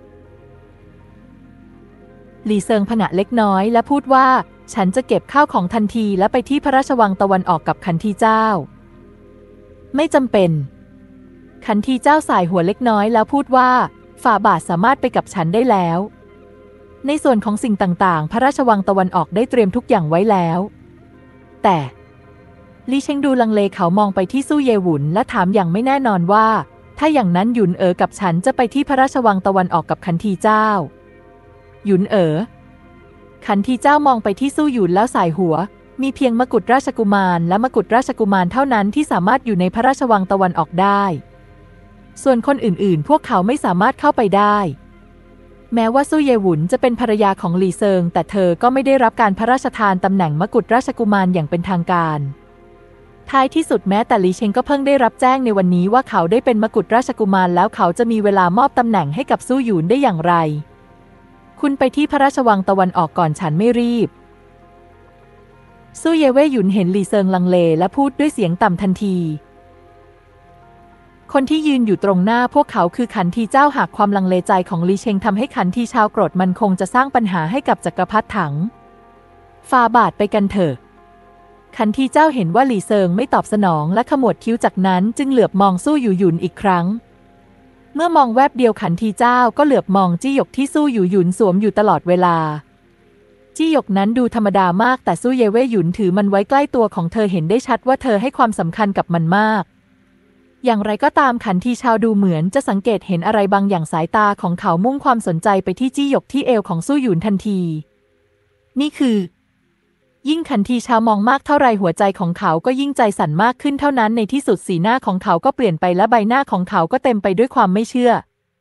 หลี่เซิงผงะเล็กน้อยและพูดว่าฉันจะเก็บข้าวของทันทีและไปที่พระราชวังตะวันออกกับขันทีเจ้าไม่จำเป็นขันทีเจ้าสายหัวเล็กน้อยแล้วพูดว่าฝ่าบาทสามารถไปกับฉันได้แล้วในส่วนของสิ่งต่างๆพระราชวังตะวันออกได้เตรียมทุกอย่างไว้แล้วแต่หลี่เชงดูลังเลเขามองไปที่สู้เย่หวุนและถามอย่างไม่แน่นอนว่าถ้าอย่างนั้นหยุนกับฉันจะไปที่พระราชวังตะวันออกกับขันทีเจ้าหยุนขันทีเจ้ามองไปที่สู้หยุนแล้วสายหัวมีเพียงมกุฎราชกุมารและมกุฎราชกุมารเท่านั้นที่สามารถอยู่ในพระราชวังตะวันออกได้ส่วนคนอื่นๆพวกเขาไม่สามารถเข้าไปได้แม้ว่าสู้เย่หวุนจะเป็นภรรยาของหลี่เซิงแต่เธอก็ไม่ได้รับการพระราชทานตำแหน่งมกุฎราชกุมารอย่างเป็นทางการท้ายที่สุดแม้แต่หลี่เชงก็เพิ่งได้รับแจ้งในวันนี้ว่าเขาได้เป็นมกุฎราชกุมารแล้วเขาจะมีเวลามอบตำแหน่งให้กับสู้หยุนได้อย่างไรคุณไปที่พระราชวังตะวันออกก่อนฉันไม่รีบสู้เยเว่หยุนเห็นหลี่เซิงลังเลและพูดด้วยเสียงต่ำทันทีคนที่ยืนอยู่ตรงหน้าพวกเขาคือขันทีเจ้าหากความลังเลใจของลีเชงทำให้ขันทีชาวโกรธมันคงจะสร้างปัญหาให้กับจักรพรรดิถังฟาบาทไปกันเถอะขันทีเจ้าเห็นว่าหลี่เซิงไม่ตอบสนองและขมวดคิ้วจากนั้นจึงเหลือบมองสู้อยู่หยุนอีกครั้งเมื่อมองแวบเดียวขันทีเจ้าก็เหลือบมองจี้หยกที่สู้อยู่หยุนสวมอยู่ตลอดเวลาจี้หยกนั้นดูธรรมดามากแต่สู้เยเว่หยุนถือมันไว้ใกล้ตัวของเธอเห็นได้ชัดว่าเธอให้ความสำคัญกับมันมากอย่างไรก็ตามขันทีชาวดูเหมือนจะสังเกตเห็นอะไรบางอย่างสายตาของเขามุ่งความสนใจไปที่จี้หยกที่เอวของสู้หยุนทันทีนี่คือยิ่งขันทีชาวมองมากเท่าไรหัวใจของเขาก็ยิ่งใจสั่นมากขึ้นเท่านั้นในที่สุดสีหน้าของเขาก็เปลี่ยนไปและใบหน้าของเขาก็เต็มไปด้วยความไม่เชื่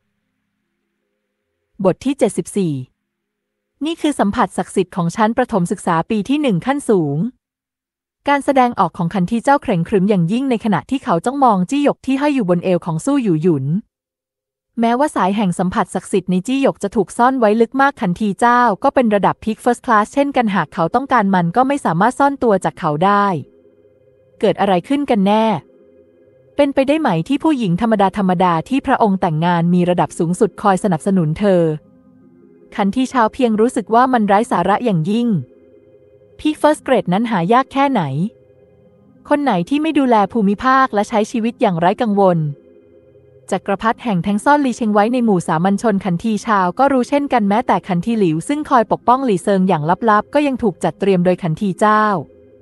อบทที่74นี่คือสัมผัสศักดิ์สิทธิ์ของชั้นประถมศึกษาปีที่1ขั้นสูงการแสดงออกของขันทีเจ้าเคร่งครึมอย่างยิ่งในขณะที่เขาจ้องมองจี้หยกที่ห้อยอยู่บนเอวของสู้อยู่หยุนแม้ว่าสายแห่งสัมผัสศักดิ์สิทธิ์ในจี้หยกจะถูกซ่อนไว้ลึกมากขันทีเจ้าก็เป็นระดับพีคเฟิร์สคลาสเช่นกันหากเขาต้องการมันก็ไม่สามารถซ่อนตัวจากเขาได้เกิดอะไรขึ้นกันแน่เป็นไปได้ไหมที่ผู้หญิงธรรมดาที่พระองค์แต่งงานมีระดับสูงสุดคอยสนับสนุนเธอขันทีชาวเพียงรู้สึกว่ามันไร้สาระอย่างยิ่งพีคเฟิร์สเกรดนั้นหายากแค่ไหนคนไหนที่ไม่ดูแลภูมิภาคและใช้ชีวิตอย่างไร้กังวลจักรพรรดิแห่งแท้งซ่อนลีเชงไว้ในหมู่สามัญชนขันทีชาวก็รู้เช่นกันแม้แต่ขันทีหลิวซึ่งคอยปกป้องหลี่เซิงอย่างลับๆก็ยังถูกจัดเตรียมโดยขันทีเจ้า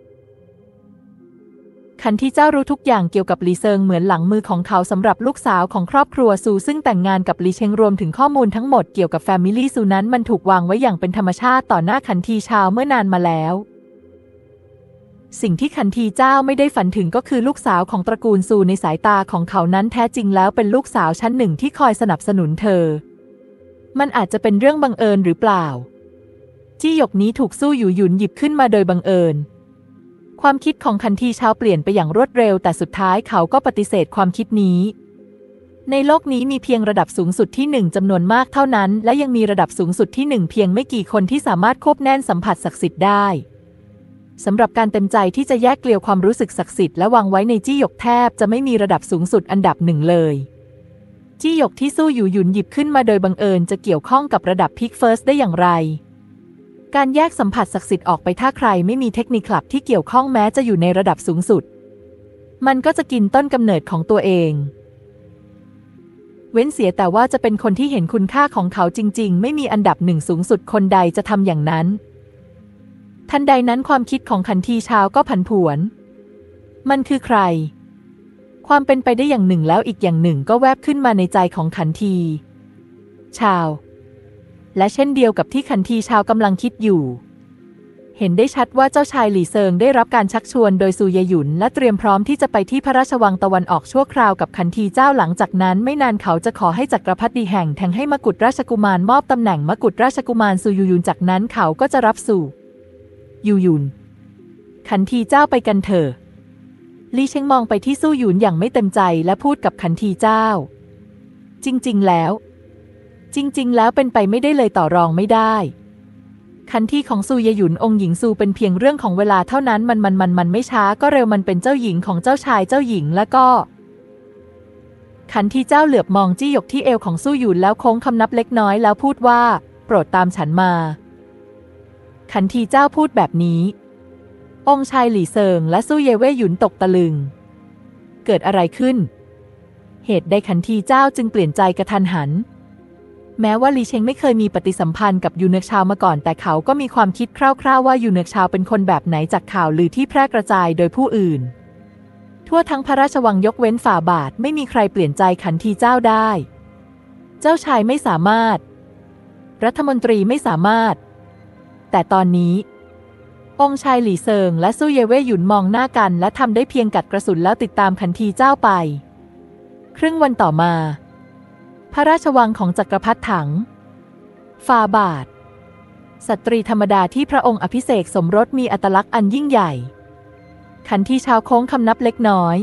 ขันทีเจ้ารู้ทุกอย่างเกี่ยวกับหลี่เซิงเหมือนหลังมือของเขาสำหรับลูกสาวของครอบครัวซูซึ่งแต่งงานกับหลี่เชงรวมถึงข้อมูลทั้งหมดเกี่ยวกับแฟมิลี่ซูนั้นมันถูกวางไว้อย่างเป็นธรรมชาติต่อหน้าขันทีชาวเมื่อนานมาแล้วสิ่งที่ขันทีเจ้าไม่ได้ฝันถึงก็คือลูกสาวของตระกูลซูในสายตาของเขานั้นแท้จริงแล้วเป็นลูกสาวชั้นหนึ่งที่คอยสนับสนุนเธอมันอาจจะเป็นเรื่องบังเอิญหรือเปล่าจี้หยกนี้ถูกสู้อยู่หยุนหยิบขึ้นมาโดยบังเอิญความคิดของขันทีชาวเปลี่ยนไปอย่างรวดเร็วแต่สุดท้ายเขาก็ปฏิเสธความคิดนี้ในโลกนี้มีเพียงระดับสูงสุดที่1จำนวนมากเท่านั้นและยังมีระดับสูงสุดที่1เพียงไม่กี่คนที่สามารถควบแน่นสัมผัสศักดิ์สิทธิ์ได้สำหรับการเต็มใจที่จะแยกเกลียวความรู้สึกศักดิ์สิทธิ์และวางไว้ในจี้หยกแทบจะไม่มีระดับสูงสุดอันดับ1เลยจี้หยกที่สู้อยู่หยุนหยิบขึ้นมาโดยบังเอิญจะเกี่ยวข้องกับระดับพีคเฟิร์สได้อย่างไรการแยกสัมผัสศักดิ์สิทธิ์ออกไปถ้าใครไม่มีเทคนิคลับที่เกี่ยวข้องแม้จะอยู่ในระดับสูงสุดมันก็จะกินต้นกำเนิดของตัวเองเว้นเสียแต่ว่าจะเป็นคนที่เห็นคุณค่าของเขาจริงๆไม่มีอันดับ1สูงสุดคนใดจะทำอย่างนั้นทันใดนั้นความคิดของขันทีชาวก็ผันผวนมันคือใครความเป็นไปได้อย่างหนึ่งแล้วอีกอย่างหนึ่งก็แวบขึ้นมาในใจของขันทีชาวและเช่นเดียวกับที่ขันทีชาวกำลังคิดอยู่เห็นได้ชัดว่าเจ้าชายหลี่เซิงได้รับการชักชวนโดยซูเยหยุนและเตรียมพร้อมที่จะไปที่พระราชวังตะวันออกชั่วคราวกับขันทีเจ้าหลังจากนั้นไม่นานเขาจะขอให้จักรพรรดิแห่งแทงให้มกุฎราชกุมารมอบตำแหน่งมกุฎราชกุมารซูยูยุนจากนั้นเขาก็จะรับสู่ยูยุนขันทีเจ้าไปกันเถอะลี่เชงมองไปที่สู้หยุนอย่างไม่เต็มใจและพูดกับขันทีเจ้าจริงๆแล้วเป็นไปไม่ได้เลยต่อรองไม่ได้ขันทีของซูเยหยุนองค์หญิงซูเป็นเพียงเรื่องของเวลาเท่านั้นมันไม่ช้าก็เร็วมันเป็นเจ้าหญิงของเจ้าชายเจ้าหญิงและก็ขันทีเจ้าเหลือบมองจี้หยกที่เอวของสู้หยุนแล้วโค้งคำนับเล็กน้อยแล้วพูดว่าโปรดตามฉันมาขันทีเจ้าพูดแบบนี้องค์ชายหลี่เซิงและสู้เยเว่หยุนตกตะลึงเกิดอะไรขึ้นเหตุใดขันทีเจ้าจึงเปลี่ยนใจกระทันหันแม้ว่าลีเชงไม่เคยมีปฏิสัมพันธ์กับยูเนกชาวมาก่อนแต่เขาก็มีความคิดคร่าวๆว่ายูเนกชาวเป็นคนแบบไหนจากข่าวลือที่แพร่กระจายโดยผู้อื่นทั่วทั้งพระราชวังยกเว้นฝ่าบาทไม่มีใครเปลี่ยนใจขันทีเจ้าได้เจ้าชายไม่สามารถรัฐมนตรีไม่สามารถแต่ตอนนี้องค์ชายหลี่เซิงและสู้เยเว่หยุนมองหน้ากันและทำได้เพียงกัดกระสุนแล้วติดตามขันทีเจ้าไปครึ่งวันต่อมาพระราชวังของจักรพรรดิถังฟาบาทสตรีธรรมดาที่พระองค์อภิเษกสมรสมีอัตลักษณ์อันยิ่งใหญ่ขันทีชาวโค้งคำนับเล็กน้อย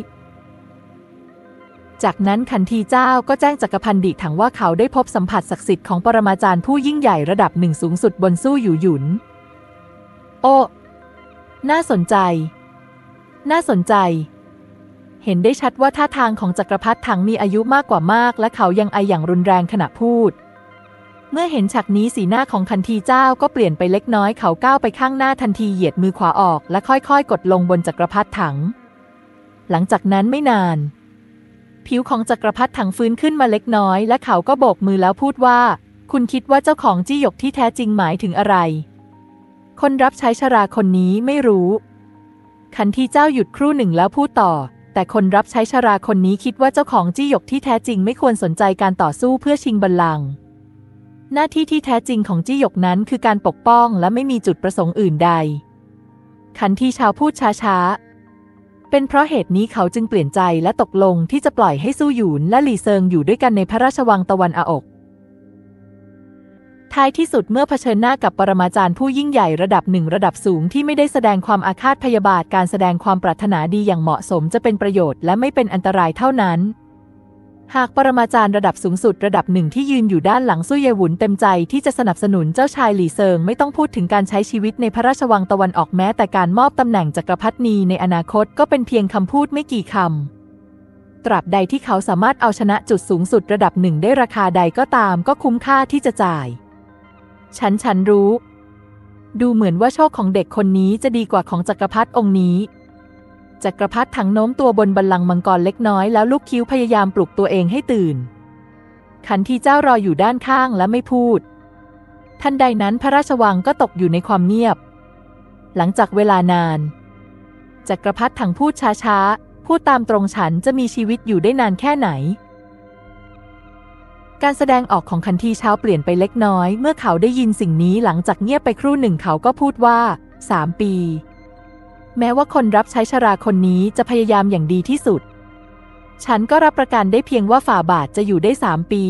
จากนั้นขันทีเจ้าก็แจ้งจักรพันดิถังว่าเขาได้พบสัมผัสศักดิ์สิทธิ์ของปรมาจารย์ผู้ยิ่งใหญ่ระดับ1สูงสุดบนสู้อยู่หยุนโอ้น่าสนใจน่าสนใจเห็นได้ชัดว่าท่าทางของจักรพรรดิถังมีอายุมากกว่ามากและเขายังไออย่างรุนแรงขณะพูดเมื่อเห็นฉากนี้สีหน้าของคันธีเจ้าก็เปลี่ยนไปเล็กน้อยเขาก้าวไปข้างหน้าทันทีเหยียดมือขวาออกและค่อยๆกดลงบนจักรพรรดิถังหลังจากนั้นไม่นานผิวของจักรพรรดิถังฟื้นขึ้นมาเล็กน้อยและเขาก็โบกมือแล้วพูดว่าคุณคิดว่าเจ้าของจี้หยกที่แท้จริงหมายถึงอะไรคนรับใช้ชราคนนี้ไม่รู้คันธีเจ้าหยุดครู่หนึ่งแล้วพูดต่อแต่คนรับใช้ชราคนนี้คิดว่าเจ้าของจี้หยกที่แท้จริงไม่ควรสนใจการต่อสู้เพื่อชิงบัลลังก์หน้าที่ที่แท้จริงของจี้หยกนั้นคือการปกป้องและไม่มีจุดประสงค์อื่นใดคันธีชาวพูดช้าๆเป็นเพราะเหตุนี้เขาจึงเปลี่ยนใจและตกลงที่จะปล่อยให้สู้หยุนและหลี่เซิงอยู่ด้วยกันในพระราชวังตะวันออกท้ายที่สุดเมื่อเผชิญหน้ากับปรมาจารย์ผู้ยิ่งใหญ่ระดับหนึ่งระดับสูงที่ไม่ได้แสดงความอาฆาตพยาบาทการแสดงความปรารถนาดีอย่างเหมาะสมจะเป็นประโยชน์และไม่เป็นอันตรายเท่านั้นหากปรมาจารย์ระดับสูงสุดระดับหนึ่งที่ยืนอยู่ด้านหลังสู้เยหวุนเต็มใจที่จะสนับสนุนเจ้าชายหลี่เซิงไม่ต้องพูดถึงการใช้ชีวิตในพระราชวังตะวันออกแม้แต่การมอบตำแหน่งจักรพรรดินีในอนาคตก็เป็นเพียงคำพูดไม่กี่คำตราบใดที่เขาสามารถเอาชนะจุดสูงสุดระดับหนึ่งได้ราคาใดก็ตามก็คุ้มค่าที่จะจ่ายฉันรู้ดูเหมือนว่าโชคของเด็กคนนี้จะดีกว่าของจักรพรรดิองค์นี้จักรพรรดิถังโน้มตัวบนบัลลังก์มังกรเล็กน้อยแล้วลูกคิ้วพยายามปลุกตัวเองให้ตื่นคันธีเจ้ารออยู่ด้านข้างและไม่พูดทันใดนั้นพระราชวังก็ตกอยู่ในความเงียบหลังจากเวลานานจักรพรรดิถังพูดช้าๆพูดตามตรงฉันจะมีชีวิตอยู่ได้นานแค่ไหนการแสดงออกของคันธีเช้าเปลี่ยนไปเล็กน้อยเมื่อเขาได้ยินสิ่งนี้หลังจากเงียบไปครู่หนึ่งเขาก็พูดว่า3 ปีแม้ว่าคนรับใช้ชราคนนี้จะพยายามอย่างดีที่สุดฉันก็รับประกันได้เพียงว่าฝ่าบาทจะอยู่ได้3 ปี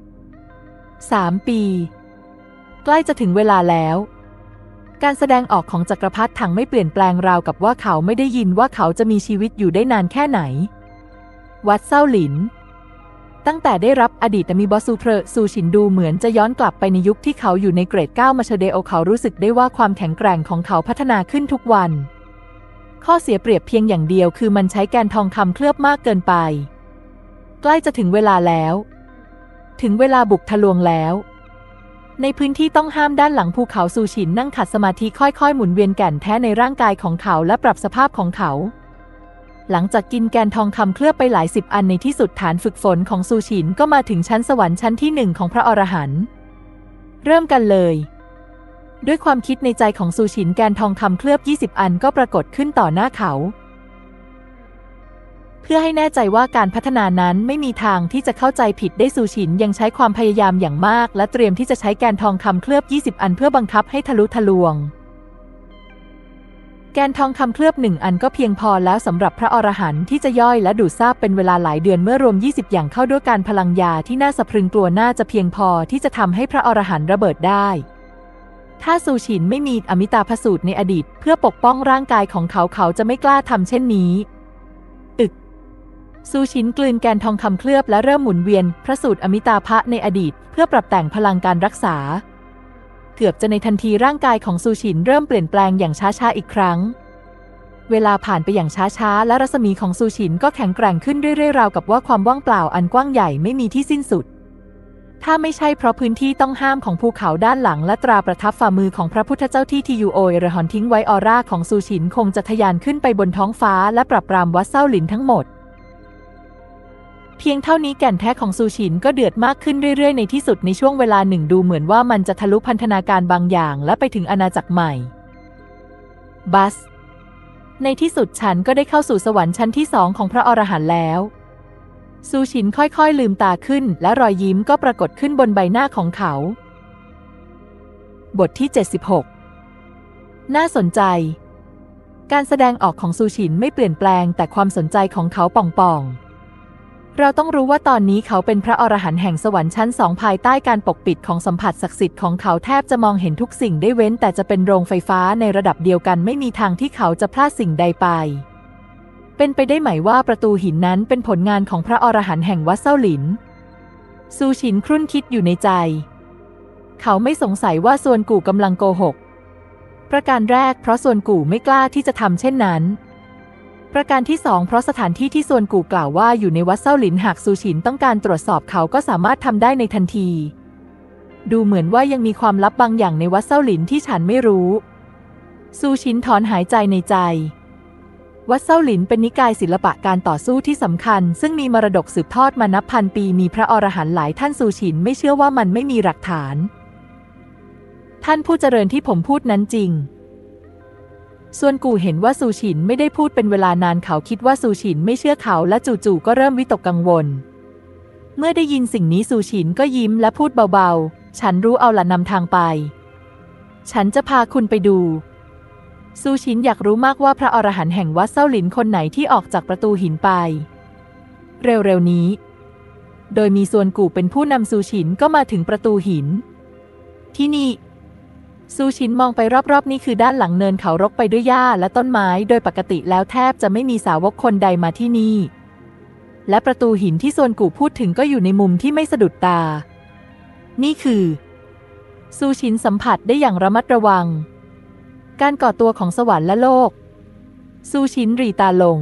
3 ปีใกล้จะถึงเวลาแล้วการแสดงออกของจักรพรรดิถังไม่เปลี่ยนแปลงราวกับว่าเขาไม่ได้ยินว่าเขาจะมีชีวิตอยู่ได้นานแค่ไหนวัดเซ้าหลินตั้งแต่ได้รับอดีตมีบอสซูเพอซูชินดูเหมือนจะย้อนกลับไปในยุคที่เขาอยู่ในเกรด9มาเชเดโอเขารู้สึกได้ว่าความแข็งแกร่งของเขาพัฒนาขึ้นทุกวันข้อเสียเปรียบเพียงอย่างเดียวคือมันใช้แกนทองคำเคลือบมากเกินไปใกล้จะถึงเวลาแล้วถึงเวลาบุกทะลวงแล้วในพื้นที่ต้องห้ามด้านหลังภูเขาซูชินนั่งขัดสมาธิค่อยๆหมุนเวียนแก่นแท้ในร่างกายของเขาและปรับสภาพของเขาหลังจากกินแกนทองคำเคลือบไปหลาย10 อันในที่สุดฐานฝึกฝนของซูชินก็มาถึงชั้นสวรรค์ชั้นที่1ของพระอรหันต์เริ่มกันเลยด้วยความคิดในใจของซูชินแกนทองคำเคลือบ20 อันก็ปรากฏขึ้นต่อหน้าเขาเพื่อให้แน่ใจว่าการพัฒนานั้นไม่มีทางที่จะเข้าใจผิดได้ซูชินยังใช้ความพยายามอย่างมากและเตรียมที่จะใช้แกนทองคำเคลือบ20 อันเพื่อบังคับให้ทะลุทะลวงแกนทองคำเคลือบ1 อันก็เพียงพอแล้วสำหรับพระอรหันต์ที่จะย่อยและดูดซาบเป็นเวลาหลายเดือนเมื่อรวม20 อย่างเข้าด้วยการพลังยาที่น่าสะพรึงกลัวน่าจะเพียงพอที่จะทำให้พระอรหันต์ระเบิดได้ถ้าซูชินไม่มีอมิตาภสูตรในอดีตเพื่อปกป้องร่างกายของเขาเขาจะไม่กล้าทำเช่นนี้ซูชินกลืนแกนทองคำเคลือบและเริ่มหมุนเวียนพระสูตรอมิตาภะในอดีตเพื่อปรับแต่งพลังการรักษาเกือบจะในทันทีร่างกายของซูชินเริ่มเปลี่ยนแปลงอย่างช้าๆอีกครั้งเวลาผ่านไปอย่างช้าๆและรัศมีของซูชินก็แข็งแกร่งขึ้นเรื่อยๆราวกับว่าความว่างเปล่าอันกว้างใหญ่ไม่มีที่สิ้นสุดถ้าไม่ใช่เพราะพื้นที่ต้องห้ามของภูเขาด้านหลังและตราประทับฝ่ามือของพระพุทธเจ้าที่ทียูโอเอรหอนทิ้งไว้ออร่าของซูชินคงจะทะยานขึ้นไปบนท้องฟ้าและปรับปรามวัดเซ้าหลินทั้งหมดเพียงเท่านี้แก่นแท้ของซูชินก็เดือดมากขึ้นเรื่อยๆในที่สุดในช่วงเวลาหนึ่งดูเหมือนว่ามันจะทะลุพันธนาการบางอย่างและไปถึงอาณาจักรใหม่บัสในที่สุดฉันก็ได้เข้าสู่สวรรค์ชั้นที่2ของพระอรหันต์แล้วซูชินค่อยๆลืมตาขึ้นและรอยยิ้มก็ปรากฏขึ้นบนใบหน้าของเขาบทที่76น่าสนใจการแสดงออกของซูชินไม่เปลี่ยนแปลงแต่ความสนใจของเขาป่องๆเราต้องรู้ว่าตอนนี้เขาเป็นพระอรหันต์แห่งสวรรค์ชั้น2ภายใต้การปกปิดของสัมผัสศักดิ์สิทธิ์ของเขาแทบจะมองเห็นทุกสิ่งได้เว้นแต่จะเป็นโรงไฟฟ้าในระดับเดียวกันไม่มีทางที่เขาจะพลาดสิ่งใดไปเป็นไปได้ไหมว่าประตูหินนั้นเป็นผลงานของพระอรหันต์แห่งวัดเซ้าหลินซูชินครุ่นคิดอยู่ในใจเขาไม่สงสัยว่าซวนกู่กำลังโกหกประการแรกเพราะส่วนกู่ไม่กล้าที่จะทำเช่นนั้นประการที่สองเพราะสถานที่ที่ส่วนกู่กล่าวว่าอยู่ในวัดเซาหลินหากซูชินต้องการตรวจสอบเขาก็สามารถทำได้ในทันทีดูเหมือนว่ายังมีความลับบางอย่างในวัดเซาหลินที่ฉันไม่รู้ซูชินถอนหายใจในใจวัดเซาหลินเป็นนิกายศิลปะการต่อสู้ที่สำคัญซึ่งมีมรดกสืบทอดมานับพันปีมีพระอรหันต์หลายท่านซูชินไม่เชื่อว่ามันไม่มีหลักฐานท่านผู้เจริญที่ผมพูดนั้นจริงส่วนกูเห็นว่าซูชินไม่ได้พูดเป็นเวลานานเขาคิดว่าซูชินไม่เชื่อเขาและจู่ๆก็เริ่มวิตกกังวลเมื่อได้ยินสิ่งนี้ซูชินก็ยิ้มและพูดเบาๆฉันรู้เอาละนำทางไปฉันจะพาคุณไปดูซูชินอยากรู้มากว่าพระอรหันต์แห่งวัดเซาหลินคนไหนที่ออกจากประตูหินไปเร็วๆนี้โดยมีส่วนกูเป็นผู้นำซูชินก็มาถึงประตูหินที่นี่ซูชินมองไปรอบๆนี่คือด้านหลังเนินเขารกไปด้วยหญ้าและต้นไม้โดยปกติแล้วแทบจะไม่มีสาวกคนใดมาที่นี่และประตูหินที่ส่วนกูพูดถึงก็อยู่ในมุมที่ไม่สะดุดตานี่คือซูชินสัมผัสได้อย่างระมัดระวังการก่อตัวของสวรรค์และโลกซูชินรีตาลง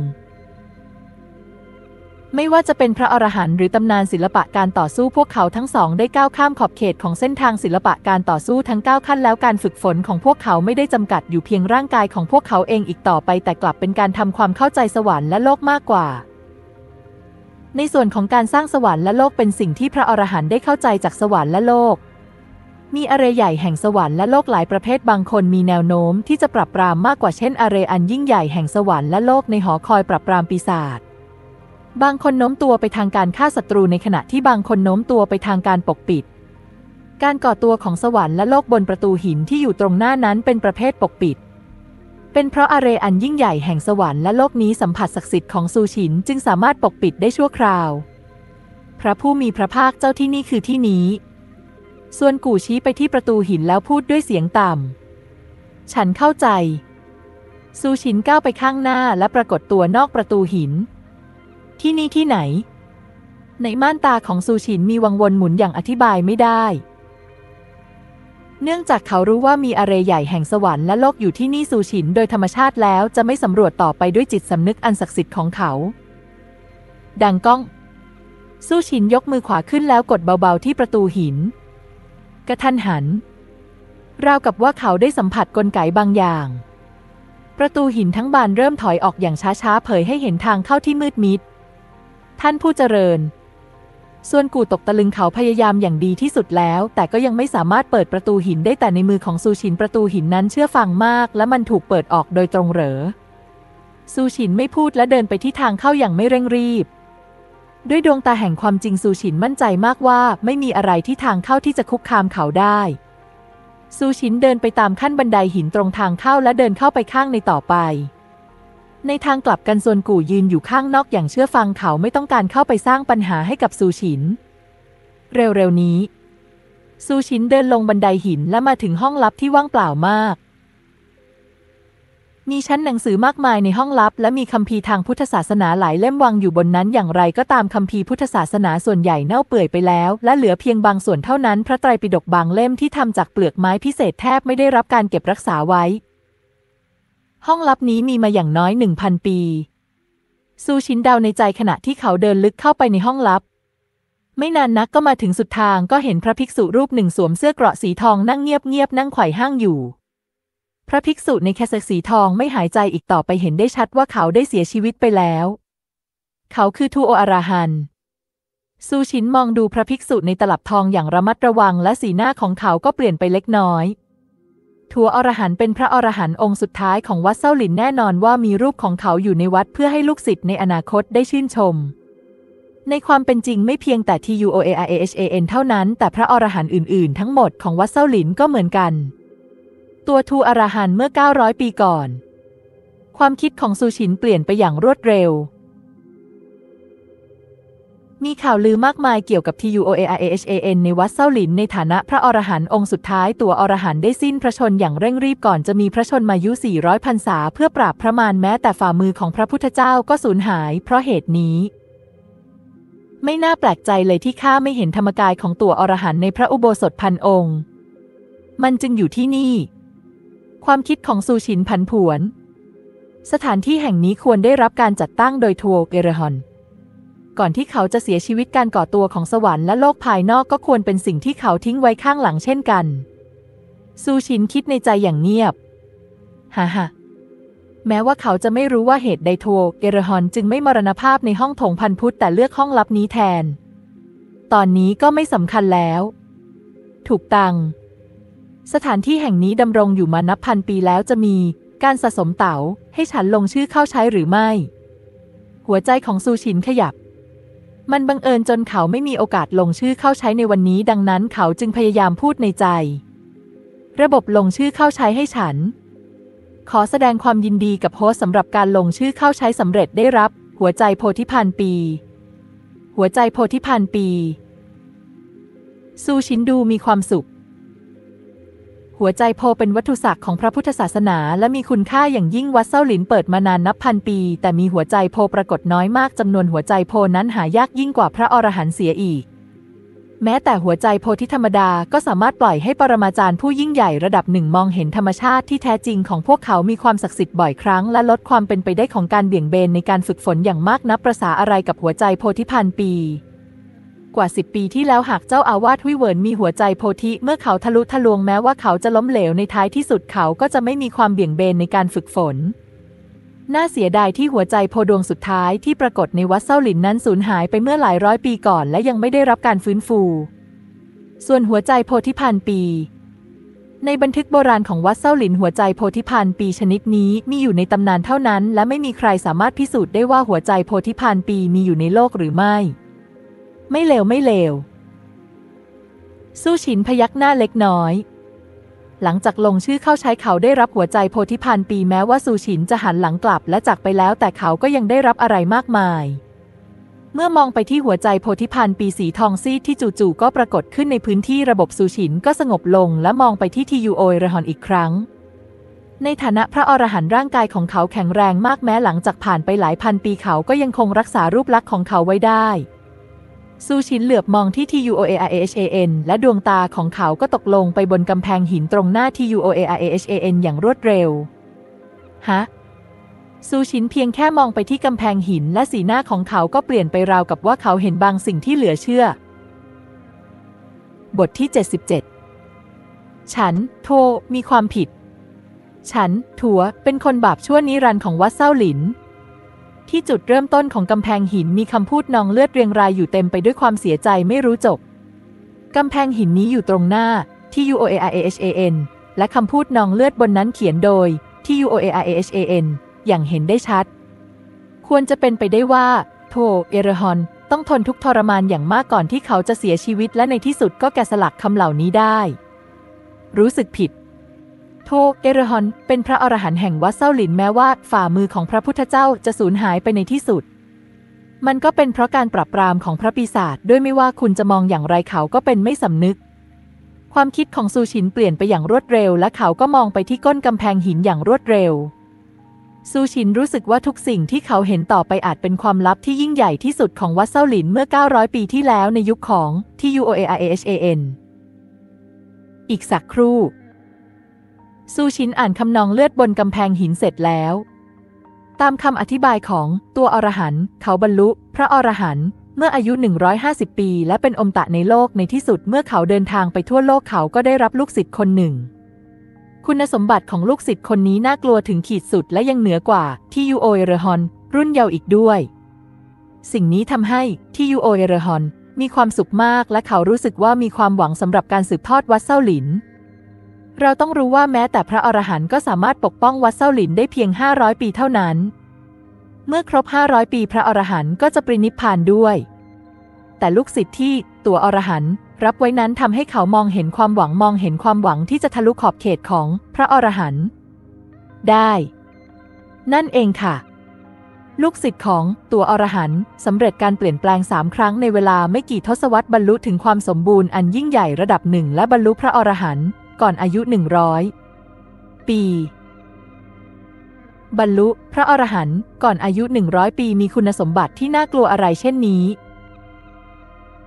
ไม่ว่าจะเป็นพระอรหันต์หรือตำนานศิลปะการต่อสู้พวกเขาทั้งสองได้ก้าวข้ามขอบเขตของเส้นทางศิลปะการต่อสู้ทั้ง9ขั้นแล้วการฝึกฝนของพวกเขาไม่ได้จำกัดอยู่เพียงร่างกายของพวกเขาเองอีกต่อไปแต่กลับเป็นการทำความเข้าใจสวรรค์และโลกมากกว่าในส่วนของการสร้างสวรรค์และโลกเป็นสิ่งที่พระอรหันต์ได้เข้าใจจากสวรรค์และโลกมีอาเรย์ใหญ่แห่งสวรรค์และโลกหลายประเภทบางคนมีแนวโน้มที่จะปรับปรามมากกว่าเช่นอาเรย์อันยิ่งใหญ่แห่งสวรรค์และโลกในหอคอยปรับปรามปีศาจบางคนโน้มตัวไปทางการฆ่าศัตรูในขณะที่บางคนโน้มตัวไปทางการปกปิดการก่อตัวของสวรรค์และโลกบนประตูหินที่อยู่ตรงหน้านั้นเป็นประเภทปกปิดเป็นเพราะอาเรย์อันยิ่งใหญ่แห่งสวรรค์และโลกนี้สัมผัสศักดิ์สิทธิ์ของซูชินจึงสามารถปกปิดได้ชั่วคราวพระผู้มีพระภาคเจ้าที่นี่คือที่นี้ส่วนกู่ชี้ไปที่ประตูหินแล้วพูดด้วยเสียงต่ำฉันเข้าใจซูชินก้าวไปข้างหน้าและปรากฏตัวนอกประตูหินที่นี่ที่ไหนในม่านตาของซูชินมีวังวนหมุนอย่างอธิบายไม่ได้เนื่องจากเขารู้ว่ามีอาเรย์ใหญ่แห่งสวรรค์และโลกอยู่ที่นี่ซูชินโดยธรรมชาติแล้วจะไม่สำรวจต่อไปด้วยจิตสำนึกอันศักดิ์สิทธิ์ของเขาดังก้องซูชินยกมือขวาขึ้นแล้วกดเบาๆที่ประตูหินกระทันหันราวกับว่าเขาได้สัมผัสกลไกบางอย่างประตูหินทั้งบานเริ่มถอยออกอย่างช้าๆเผยให้เห็นทางเข้าที่มืดมิดท่านผู้เจริญส่วนกู่ตกตะลึงเขาพยายามอย่างดีที่สุดแล้วแต่ก็ยังไม่สามารถเปิดประตูหินได้แต่ในมือของซูชินประตูหินนั้นเชื่อฟังมากและมันถูกเปิดออกโดยตรงเหรอซูชินไม่พูดและเดินไปที่ทางเข้าอย่างไม่เร่งรีบด้วยดวงตาแห่งความจริงซูชินมั่นใจมากว่าไม่มีอะไรที่ทางเข้าที่จะคุกคามเขาได้ซูชินเดินไปตามขั้นบันไดหินตรงทางเข้าและเดินเข้าไปข้างในต่อไปในทางกลับกันส่วนกู่ยืนอยู่ข้างนอกอย่างเชื่อฟังเขาไม่ต้องการเข้าไปสร้างปัญหาให้กับซูชินเร็วๆนี้ซูชินเดินลงบันไดหินและมาถึงห้องลับที่ว่างเปล่ามากมีชั้นหนังสือมากมายในห้องลับและมีคัมภีร์ทางพุทธศาสนาหลายเล่มวางอยู่บนนั้นอย่างไรก็ตามคัมภีร์พุทธศาสนาส่วนใหญ่เน่าเปื่อยไปแล้วและเหลือเพียงบางส่วนเท่านั้นพระไตรปิฎกบางเล่มที่ทำจากเปลือกไม้พิเศษแทบไม่ได้รับการเก็บรักษาไว้ห้องลับนี้มีมาอย่างน้อย 1,000 ปีซูชินเดาในใจขณะที่เขาเดินลึกเข้าไปในห้องลับไม่นานนักก็มาถึงสุดทางก็เห็นพระภิกษุรูปหนึ่งสวมเสื้อเกราะสีทองนั่งเงียบๆนั่งไขว่ห้างอยู่พระภิกษุในแคสสีทองไม่หายใจอีกต่อไปเห็นได้ชัดว่าเขาได้เสียชีวิตไปแล้วเขาคือทูโออราหันต์ซูชินมองดูพระภิกษุในตลับทองอย่างระมัดระวังและสีหน้าของเขาก็เปลี่ยนไปเล็กน้อยทูโออราหันต์เป็นพระอรหันต์องค์สุดท้ายของวัดเซาหลินแน่นอนว่ามีรูปของเขาอยู่ในวัดเพื่อให้ลูกศิษย์ในอนาคตได้ชื่นชมในความเป็นจริงไม่เพียงแต่ TUOARAHAN เท่านั้นแต่พระอรหันต์อื่นๆทั้งหมดของวัดเซาหลินก็เหมือนกันตัวทูอราหันต์เมื่อ900ปีก่อนความคิดของซูชินเปลี่ยนไปอย่างรวดเร็วมีข่าวลือมากมายเกี่ยวกับ TUOARAHAN ในวัดเซาหลินในฐานะพระอรหันต์องค์สุดท้ายตัวอรหันต์ได้สิ้นพระชนม์อย่างเร่งรีบก่อนจะมีพระชนมายุ400 พรรษาเพื่อปราบพระมารแม้แต่ฝ่ามือของพระพุทธเจ้าก็สูญหายเพราะเหตุนี้ไม่น่าแปลกใจเลยที่ข้าไม่เห็นธรรมกายของตัวอรหันต์ในพระอุโบสถพันองค์มันจึงอยู่ที่นี่ความคิดของซูชินผันผวนสถานที่แห่งนี้ควรได้รับการจัดตั้งโดยทัวเอเรฮอนก่อนที่เขาจะเสียชีวิตการก่อตัวของสวรรค์และโลกภายนอกก็ควรเป็นสิ่งที่เขาทิ้งไว้ข้างหลังเช่นกันซูชินคิดในใจอย่างเงียบฮ่าแม้ว่าเขาจะไม่รู้ว่าเหตุใดทัวเอเรฮอนจึงไม่มรณภาพในห้องโถงพันพุทธแต่เลือกห้องลับนี้แทนตอนนี้ก็ไม่สำคัญแล้วถูกตังสถานที่แห่งนี้ดำรงอยู่มานับพันปีแล้วจะมีการสะสมเต๋าให้ฉันลงชื่อเข้าใช้หรือไม่หัวใจของซูชินขยับมันบังเอิญจนเขาไม่มีโอกาสลงชื่อเข้าใช้ในวันนี้ดังนั้นเขาจึงพยายามพูดในใจระบบลงชื่อเข้าใช้ให้ฉันขอแสดงความยินดีกับโฮสต์สำหรับการลงชื่อเข้าใช้สำเร็จได้รับหัวใจโพธิพันปีหัวใจโพธิพันปีซูชินดูมีความสุขหัวใจโพเป็นวัตถุศักดิ์ของพระพุทธศาสนาและมีคุณค่าอย่างยิ่งวัดเซ้าหลินเปิดมานานนับพันปีแต่มีหัวใจโพปรากฏน้อยมากจำนวนหัวใจโพนั้นหายากยิ่งกว่าพระอรหันต์เสียอีกแม้แต่หัวใจโพธิธรรมดาก็สามารถปล่อยให้ปรมาจารย์ผู้ยิ่งใหญ่ระดับหนึ่งมองเห็นธรรมชาติที่แท้จริงของพวกเขามีความศักดิ์สิทธิ์บ่อยครั้งและลดความเป็นไปได้ของการเบี่ยงเบนในการฝึกฝนอย่างมากนับประสาอะไรกับหัวใจโพธิพันปีกว่า10 ปีที่แล้วหากเจ้าอาวาสหุยเหวินมีหัวใจโพธิเมื่อเขาทะลุทะลวงแม้ว่าเขาจะล้มเหลวในท้ายที่สุดเขาก็จะไม่มีความเบี่ยงเบนในการฝึกฝนน่าเสียดายที่หัวใจโพดวงสุดท้ายที่ปรากฏในวัดเซ้าหลินนั้นสูญหายไปเมื่อหลายร้อยปีก่อนและยังไม่ได้รับการฟื้นฟูส่วนหัวใจโพธิพันปีในบันทึกโบราณของวัดเซ้าหลินหัวใจโพธิพันปีชนิดนี้มีอยู่ในตำนานเท่านั้นและไม่มีใครสามารถพิสูจน์ได้ว่าหัวใจโพธิพันปีมีอยู่ในโลกหรือไม่ไม่เลวสู้ชินพยักหน้าเล็กน้อยหลังจากลงชื่อเข้าใช้เขาได้รับหัวใจโพธิพันปีแม้ว่าซูชินจะหันหลังกลับและจากไปแล้วแต่เขาก็ยังได้รับอะไรมากมายเมื่อมองไปที่หัวใจโพธิพันปีสีทองซีดที่จู่ๆก็ปรากฏขึ้นในพื้นที่ระบบซูชินก็สงบลงและมองไปที่ทียูโอเรฮอนอีกครั้งในฐานะพระอรหันต์ร่างกายของเขาแข็งแรงมากแม้หลังจากผ่านไปหลายพันปีเขาก็ยังคงรักษารูปลักษณ์ของเขาไว้ได้ซูชินเหลือบมองที่ TUOARAHAN และดวงตาของเขาก็ตกลงไปบนกำแพงหินตรงหน้า TUOARAHAN อย่างรวดเร็วฮะซูชินเพียงแค่มองไปที่กำแพงหินและสีหน้าของเขาก็เปลี่ยนไปราวกับว่าเขาเห็นบางสิ่งที่เหลือเชื่อบทที่77ฉันโทมีความผิดฉันถัวเป็นคนบาปชั่วนิรันดร์ของวัดเซ้าหลินที่จุดเริ่มต้นของกำแพงหินมีคำพูดนองเลือดเรียงรายอยู่เต็มไปด้วยความเสียใจไม่รู้จบกำแพงหินนี้อยู่ตรงหน้า TUOARAHAN และคำพูดนองเลือดบนนั้นเขียนโดย TUOARAHAN อย่างเห็นได้ชัดควรจะเป็นไปได้ว่าโธเอเรฮอนต้องทนทุกข์ทรมานอย่างมากก่อนที่เขาจะเสียชีวิตและในที่สุดก็แกะสลักคำเหล่านี้ได้รู้สึกผิดโธเอเรฮอนเป็นพระอรหันต์แห่งวัดเซ้าหลินแม้ว่าฝ่ามือของพระพุทธเจ้าจะสูญหายไปในที่สุดมันก็เป็นเพราะการปราบปรามของพระปีศาจด้วยไม่ว่าคุณจะมองอย่างไรเขาก็เป็นไม่สำนึกความคิดของซูชินเปลี่ยนไปอย่างรวดเร็วและเขาก็มองไปที่ก้นกำแพงหินอย่างรวดเร็วซูชินรู้สึกว่าทุกสิ่งที่เขาเห็นต่อไปอาจเป็นความลับที่ยิ่งใหญ่ที่สุดของวัดเซ้าหลินเมื่อ900 ปีที่แล้วในยุคของ TUOARAHAN อีกสักครู่ซูชินอ่านคำนองเลือดบนกำแพงหินเสร็จแล้วตามคำอธิบายของตัวอรหันต์เขาบรรลุพระอรหันต์เมื่ออายุ150 ปีและเป็นอมตะในโลกในที่สุดเมื่อเขาเดินทางไปทั่วโลกเขาก็ได้รับลูกศิษย์คนหนึ่งคุณสมบัติของลูกศิษย์คนนี้น่ากลัวถึงขีดสุดและยังเหนือกว่าที่ยูโอเอเรฮอนรุ่นเยาว์อีกด้วยสิ่งนี้ทำให้ที่ยูโอเอเรฮอนมีความสุขมากและเขารู้สึกว่ามีความหวังสำหรับการสืบทอดวัดเซ้าหลินเราต้องรู้ว่าแม้แต่พระอรหันต์ก็สามารถปกป้องวัดเซ้าหลินได้เพียง500 ปีเท่านั้นเมื่อครบ500 ปีพระอรหันต์ก็จะปรินิพพานด้วยแต่ลูกศิษย์ที่ตัวอรหันต์รับไว้นั้นทำให้เขามองเห็นความหวังที่จะทะลุขอบเขตของพระอรหันต์ได้นั่นเองค่ะลูกศิษย์ของตัวอรหันต์สำเร็จการเปลี่ยนแปลง3 ครั้งในเวลาไม่กี่ทศวรรษบรรลุถึงความสมบูรณ์อันยิ่งใหญ่ระดับ1และบรรลุพระอรหันต์ก่อนอายุ100 ปีบรรลุพระอรหันต์ก่อนอายุ100 ปีมีคุณสมบัติที่น่ากลัวอะไรเช่นนี้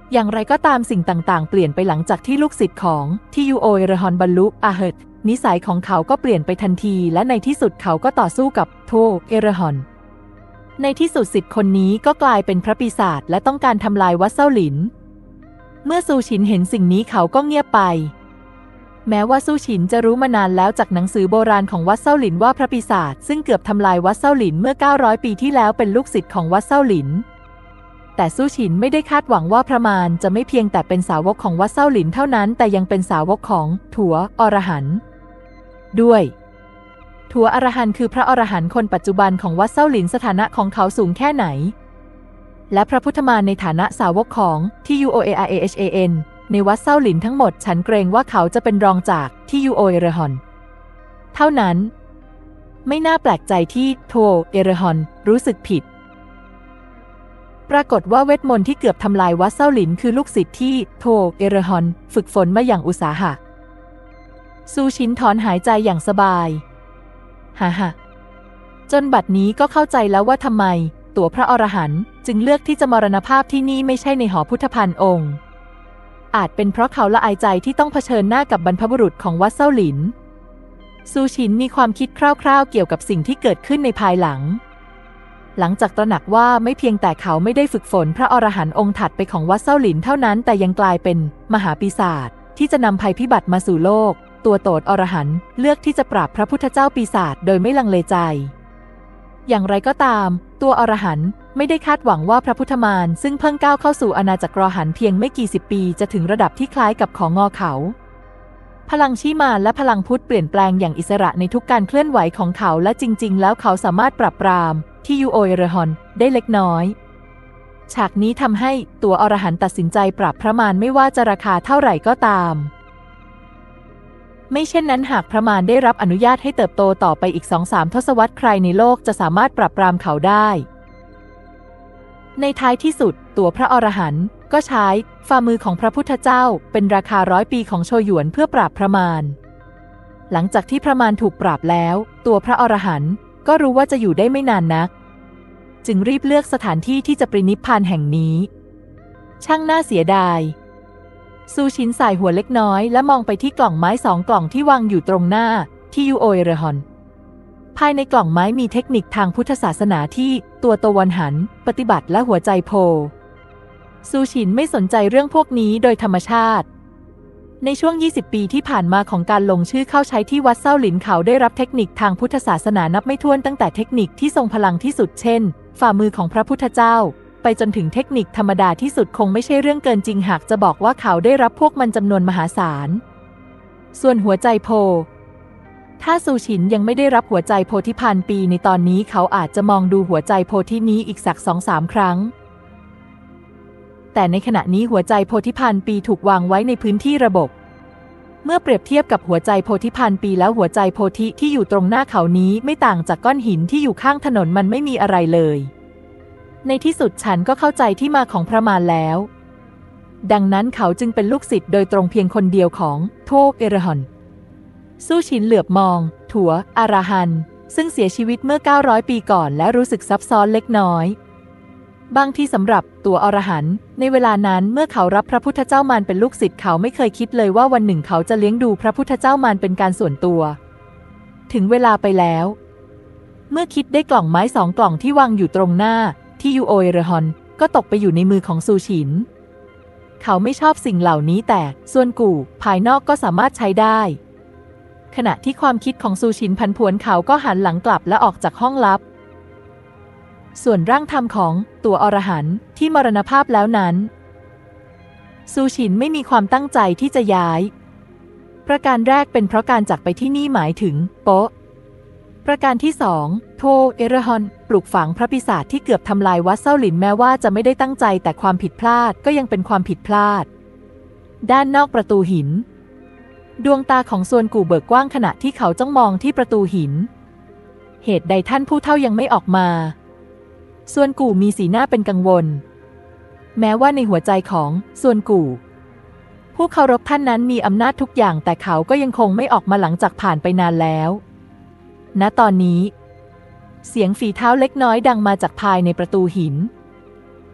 อย่างไรก็ตามสิ่งต่างๆเปลี่ยนไปหลังจากที่ลูกศิษย์ของที่ยูโอเอรฮอนบรรลุอาเฮิดนิสัยของเขาก็เปลี่ยนไปทันทีและในที่สุดเขาก็ต่อสู้กับโทเอรฮอนในที่สุดศิษย์คนนี้ก็กลายเป็นพระปีศาจและต้องการทำลายวัดเซาหลินเมื่อซูชินเห็นสิ่งนี้เขาก็เงียบไปแม้ว่าซูชินจะรู้มานานแล้วจากหนังสือโบราณของวัดเซาหลินว่าพระปีศาจซึ่งเกือบทำลายวัดเซาหลินเมื่อ900ปีที่แล้วเป็นลูกศิษย์ของวัดเซาหลินแต่ซูชินไม่ได้คาดหวังว่าพระมารจะไม่เพียงแต่เป็นสาวกของวัดเซาหลินเท่านั้นแต่ยังเป็นสาวกของถัวอรหันต์ด้วยถัวอรหันต์คือพระอรหันต์คนปัจจุบันของวัดเซาหลินสถานะของเขาสูงแค่ไหนและพระพุทธมารในฐานะสาวกของที่ UOARAHAN ในวัดเซาหลินทั้งหมดฉันเกรงว่าเขาจะเป็นรองจากที่ยูโอเอเรฮอนเท่านั้นไม่น่าแปลกใจที่โทเอเรฮอนรู้สึกผิดปรากฏว่าเวทมนต์ที่เกือบทำลายวัดเซาหลินคือลูกศิษย์ที่โทเอเรฮอนฝึกฝนมาอย่างอุตสาหะซูชินถอนหายใจอย่างสบายฮ่าจนบัดนี้ก็เข้าใจแล้วว่าทำไมตัวพระอรหันต์จึงเลือกที่จะมรณภาพที่นี่ไม่ใช่ในหอพุทธภัณฑ์องค์อาจเป็นเพราะเขาละอายใจที่ต้องเผชิญหน้ากับบรรพบุรุษของวัดเซาหลินซูชินมีความคิดคร่าวๆเกี่ยวกับสิ่งที่เกิดขึ้นในภายหลังจากตระหนักว่าไม่เพียงแต่เขาไม่ได้ฝึกฝนพระอรหันต์องค์ถัดไปของวัดเซาหลินเท่านั้นแต่ยังกลายเป็นมหาปีศาจที่จะนำภัยพิบัติมาสู่โลกตัวโตดอรหันต์เลือกที่จะปราบพระพุทธเจ้าปีศาจโดยไม่ลังเลใจอย่างไรก็ตามตัวอรหันต์ไม่ได้คาดหวังว่าพระพุทธมารซึ่งเพิ่งก้าวเข้าสู่อาณาจักรหันต์เพียงไม่กี่สิบปีจะถึงระดับที่คล้ายกับของงอเขาพลังชีมารและพลังพุทธเปลี่ยนแปลงอย่างอิสระในทุกการเคลื่อนไหวของเขาและจริงๆแล้วเขาสามารถปราบปรามที่ยูโอเอเรฮอนได้เล็กน้อยฉากนี้ทำให้ตัวอรหันต์ตัดสินใจปราบพระมารไม่ว่าจะราคาเท่าไหร่ก็ตามไม่เช่นนั้นหากพระมารได้รับอนุญาตให้เติบโตต่อไปอีก 2-3 ทศวรรษใครในโลกจะสามารถปราบปรามเขาได้ในท้ายที่สุดตัวพระอรหันต์ก็ใช้ฝ่ามือของพระพุทธเจ้าเป็นราคา100 ปีของโชหยวนเพื่อปราบพระมารหลังจากที่พระมารถูกปราบแล้วตัวพระอรหันต์ก็รู้ว่าจะอยู่ได้ไม่นานนักจึงรีบเลือกสถานที่ที่จะปรินิพพานแห่งนี้ช่างน่าเสียดายซูชินสายหัวเล็กน้อยและมองไปที่กล่องไม้2 กล่องที่วางอยู่ตรงหน้าที่ยูโอเอเรฮอนภายในกล่องไม้มีเทคนิคทางพุทธศาสนาที่ตัวโตวันหันปฏิบัติและหัวใจโพซูชินไม่สนใจเรื่องพวกนี้โดยธรรมชาติในช่วง20 ปีที่ผ่านมาของการลงชื่อเข้าใช้ที่วัดเซาหลินเขาได้รับเทคนิคทางพุทธศาสนานับไม่ถ้วนตั้งแต่เทคนิคที่ทรงพลังที่สุดเช่นฝ่ามือของพระพุทธเจ้าไปจนถึงเทคนิคธรรมดาที่สุดคงไม่ใช่เรื่องเกินจริงหากจะบอกว่าเขาได้รับพวกมันจำนวนมหาศาลส่วนหัวใจโพถ้าซูชินยังไม่ได้รับหัวใจโพธิพันธ์ปีในตอนนี้เขาอาจจะมองดูหัวใจโพธินี้อีกสัก 2-3 ครั้งแต่ในขณะนี้หัวใจโพธิพันธ์ปีถูกวางไว้ในพื้นที่ระบบเมื่อเปรียบเทียบกับหัวใจโพธิพันธ์ปีแล้วหัวใจโพธิที่อยู่ตรงหน้าเขานี้ไม่ต่างจากก้อนหินที่อยู่ข้างถนนมันไม่มีอะไรเลยในที่สุดฉันก็เข้าใจที่มาของพระมารแล้วดังนั้นเขาจึงเป็นลูกศิษย์โดยตรงเพียงคนเดียวของโทเอเรฮอนซูชินเหลือบมองถัวอรหันต์ซึ่งเสียชีวิตเมื่อ900 ปีก่อนและรู้สึกซับซ้อนเล็กน้อยบางที่สำหรับตัวอรหันต์ในเวลานั้นเมื่อเขารับพระพุทธเจ้ามารเป็นลูกศิษย์เขาไม่เคยคิดเลยว่าวันหนึ่งเขาจะเลี้ยงดูพระพุทธเจ้ามารเป็นการส่วนตัวถึงเวลาไปแล้วเมื่อคิดได้กล่องไม้2 กล่องที่วางอยู่ตรงหน้าที่ยูโอเอเรฮอนก็ตกไปอยู่ในมือของซูชินเขาไม่ชอบสิ่งเหล่านี้แต่ส่วนกู่ภายนอกก็สามารถใช้ได้ขณะที่ความคิดของซูชินพันผวนเขาก็หันหลังกลับและออกจากห้องลับส่วนร่างธรรมของตัวอรหันต์ที่มรณภาพแล้วนั้นซูชินไม่มีความตั้งใจที่จะย้ายประการแรกเป็นเพราะการจากไปที่นี่หมายถึงโป๊ะประการที่2โทเอเรฮอนปลูกฝังพระปีศาจที่เกือบทำลายวัดเซาหลินแม้ว่าจะไม่ได้ตั้งใจแต่ความผิดพลาดก็ยังเป็นความผิดพลาดด้านนอกประตูหินดวงตาของซวนกู่เบิกกว้างขณะที่เขาจ้องมองที่ประตูหินเหตุใดท่านผู้เฒ่ายังไม่ออกมาซวนกู่มีสีหน้าเป็นกังวลแม้ว่าในหัวใจของซวนกู่ผู้เคารพท่านนั้นมีอำนาจทุกอย่างแต่เขาก็ยังคงไม่ออกมาหลังจากผ่านไปนานแล้วณตอนนี้เสียงฝีเท้าเล็กน้อยดังมาจากภายในประตูหิน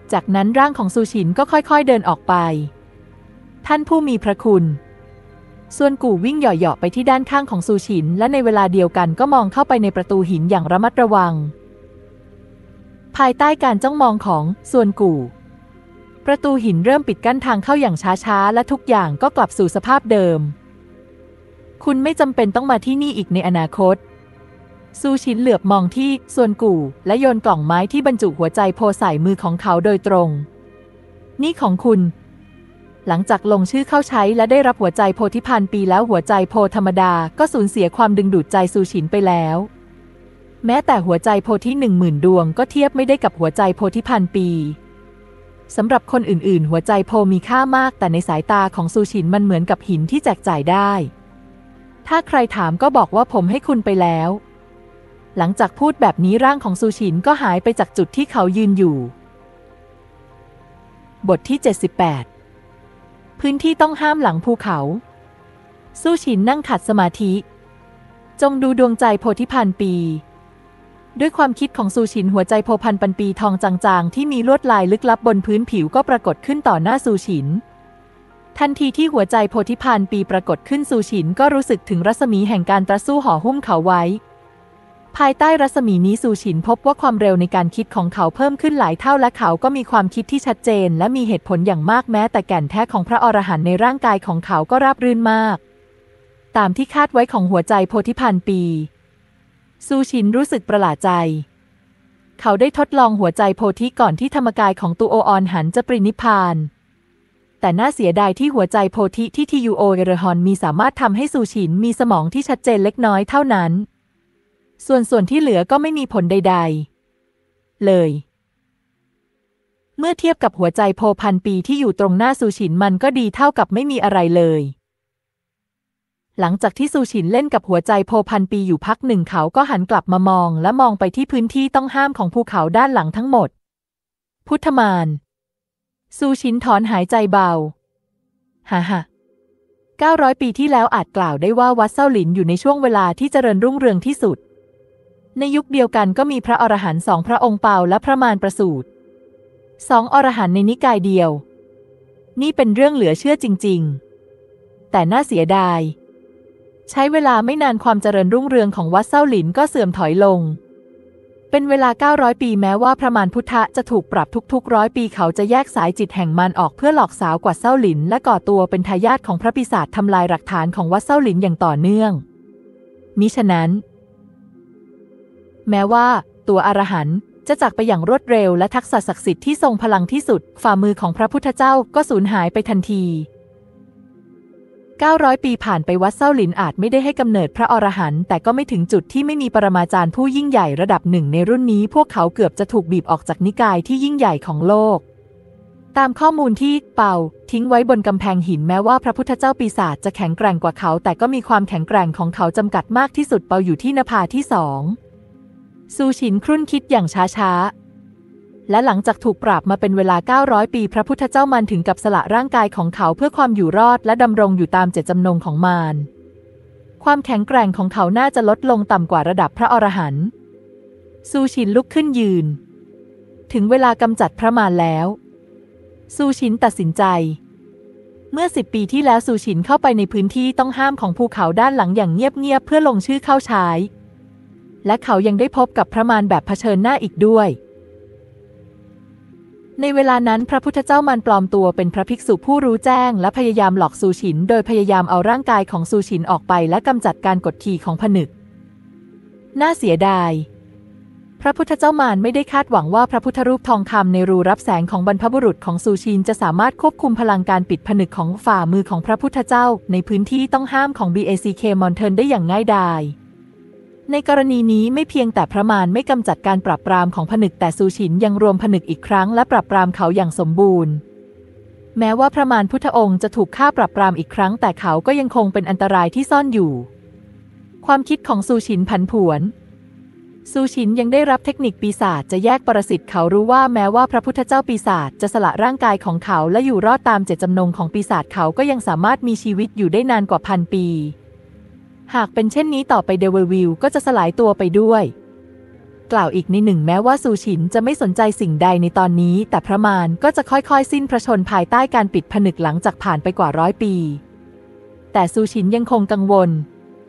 จากนั้นร่างของซูฉินก็ค่อยๆเดินออกไปท่านผู้มีพระคุณส่วนกู่วิ่งเหยาะๆไปที่ด้านข้างของซูฉินและในเวลาเดียวกันก็มองเข้าไปในประตูหินอย่างระมัดระวังภายใต้การจ้องมองของส่วนกู่ประตูหินเริ่มปิดกั้นทางเข้าอย่างช้าๆและทุกอย่างก็กลับสู่สภาพเดิมคุณไม่จำเป็นต้องมาที่นี่อีกในอนาคตซูชินเหลือบมองที่ส่วนกู่และโยนกล่องไม้ที่บรรจุหัวใจโพใส่มือของเขาโดยตรงนี่ของคุณหลังจากลงชื่อเข้าใช้และได้รับหัวใจโพธิพันธ์ปีแล้วหัวใจโพธรรมดาก็สูญเสียความดึงดูดใจซูชินไปแล้วแม้แต่หัวใจโพธิ10,000 ดวงก็เทียบไม่ได้กับหัวใจโพธิพันธ์ปีสำหรับคนอื่นๆหัวใจโพมีค่ามากแต่ในสายตาของซูชินมันเหมือนกับหินที่แจกจ่ายได้ถ้าใครถามก็บอกว่าผมให้คุณไปแล้วหลังจากพูดแบบนี้ร่างของซูชินก็หายไปจากจุดที่เขายืนอยู่บทที่78พื้นที่ต้องห้ามหลังภูเขาซูชินนั่งขัดสมาธิจงดูดวงใจโพธิพันธ์ปีด้วยความคิดของซูชินหัวใจโพพันปันปีทองจางๆที่มีลวดลายลึกลับบนพื้นผิวก็ปรากฏขึ้นต่อหน้าซูชินทันทีที่หัวใจโพธิพันธ์ปีปรากฏขึ้นซูชินก็รู้สึกถึงรัศมีแห่งการต่อสู้ห่อหุ้มเขาไว้ภายใต้รัศมีนี้ซูชินพบว่าความเร็วในการคิดของเขาเพิ่มขึ้นหลายเท่าและเขาก็มีความคิดที่ชัดเจนและมีเหตุผลอย่างมากแม้แต่แก่นแท้ของพระอรหันต์ในร่างกายของเขาก็ราบรื่นมากตามที่คาดไว้ของหัวใจโพธิพันธ์ปีซูชินรู้สึกประหลาดใจเขาได้ทดลองหัวใจโพธิก่อนที่ธรรมกายของตูโอออนหันจะปรินิพพานแต่น่าเสียดายที่หัวใจโพธิที่ทียูโอเอเรฮอนมีสามารถทำให้ซูชินมีสมองที่ชัดเจนเล็กน้อยเท่านั้นส่วนที่เหลือก็ไม่มีผลใดๆเลยเมื่อเทียบกับหัวใจโพพันปีที่อยู่ตรงหน้าซูชินมันก็ดีเท่ากับไม่มีอะไรเลยหลังจากที่ซูชินเล่นกับหัวใจโพพันปีอยู่พักหนึ่งเขาก็หันกลับมามองและมองไปที่พื้นที่ต้องห้ามของภูเขาด้านหลังทั้งหมดพุทธมารซูชินถอนหายใจเบาฮ่า900 ปีที่แล้วอาจกล่าวได้ว่าวัดเซาหลินอยู่ในช่วงเวลาที่เจริญรุ่งเรืองที่สุดในยุคเดียวกันก็มีพระอรหันต์2 พระองค์เปาและพระมารประสูติ2 อรหันต์ในนิกายเดียวนี่เป็นเรื่องเหลือเชื่อจริงๆแต่น่าเสียดายใช้เวลาไม่นานความเจริญรุ่งเรืองของวัดเซาหลินก็เสื่อมถอยลงเป็นเวลา900 ปีแม้ว่าพระมารพุทธะจะถูกปรับทุกๆ100 ปีเขาจะแยกสายจิตแห่งมารออกเพื่อหลอกสาวกวัดเซาหลินและก่อตัวเป็นทายาทของพระปีศาจทำลายหลักฐานของวัดเซาหลินอย่างต่อเนื่องมิฉะนั้นแม้ว่าตัวอรหันต์จะจากไปอย่างรวดเร็วและทักษะศักดิ์สิทธิ์ที่ทรงพลังที่สุดฝ่ามือของพระพุทธเจ้าก็สูญหายไปทันที900 ปีผ่านไปวัดเซาหลินอาจไม่ได้ให้กำเนิดพระอรหันต์แต่ก็ไม่ถึงจุดที่ไม่มีปรมาจารย์ผู้ยิ่งใหญ่ระดับหนึ่งในรุ่นนี้พวกเขาเกือบจะถูกบีบออกจากนิกายที่ยิ่งใหญ่ของโลกตามข้อมูลที่เป่าทิ้งไว้บนกำแพงหินแม้ว่าพระพุทธเจ้าปีศาจจะแข็งแกร่งกว่าเขาแต่ก็มีความแข็งแกร่งของเขาจำกัดมากที่สุดเป่าอยู่ที่นภาที่2ซูชินครุ่นคิดอย่างช้าๆและหลังจากถูกปราบมาเป็นเวลา900 ปีพระพุทธเจ้ามันถึงกับสละร่างกายของเขาเพื่อความอยู่รอดและดำรงอยู่ตามเจตจำนงของมารความแข็งแกร่งของเขาน่าจะลดลงต่ำกว่าระดับพระอรหันต์ซูชินลุกขึ้นยืนถึงเวลากำจัดพระมารแล้วซูชินตัดสินใจเมื่อ10 ปีที่แล้วซูชินเข้าไปในพื้นที่ต้องห้ามของภูเขาด้านหลังอย่างเงียบๆเพื่อลงชื่อเข้าใช้และเขายังได้พบกับพระมารแบบเผชิญหน้าอีกด้วยในเวลานั้นพระพุทธเจ้ามันปลอมตัวเป็นพระภิกษุผู้รู้แจ้งและพยายามหลอกซูชินโดยพยายามเอาร่างกายของซูชินออกไปและกำจัดการกดขี่ของผนึกน่าเสียดายพระพุทธเจ้ามารไม่ได้คาดหวังว่าพระพุทธรูปทองคำในรูรับแสงของบรรพบุรุษของซูชินจะสามารถควบคุมพลังการปิดผนึกของฝ่ามือของพระพุทธเจ้าในพื้นที่ต้องห้ามของ BACK Mountain ได้อย่างง่ายดายในกรณีนี้ไม่เพียงแต่พระมารไม่กำจัดการปราบปรามของผนึกแต่ซูชินยังรวมผนึกอีกครั้งและปราบปรามเขาอย่างสมบูรณ์แม้ว่าพระมารพุทธองค์จะถูกฆ่าปราบปรามอีกครั้งแต่เขาก็ยังคงเป็นอันตรายที่ซ่อนอยู่ความคิดของซูชินผันผวนซูชินยังได้รับเทคนิคปีศาจจะแยกปรสิตเขารู้ว่าแม้ว่าพระพุทธเจ้าปีศาจจะสละร่างกายของเขาและอยู่รอดตามเจตจำนงของปีศาจเขาก็ยังสามารถมีชีวิตอยู่ได้นานกว่า1,000 ปีหากเป็นเช่นนี้ต่อไปเดวิลวิลก็จะสลายตัวไปด้วยกล่าวอีกในหนึ่งแม้ว่าซูชินจะไม่สนใจสิ่งใดในตอนนี้แต่พระมารก็จะค่อยๆสิ้นพระชนม์ภายใต้การปิดผนึกหลังจากผ่านไปกว่า100 ปีแต่ซูชินยังคงกังวล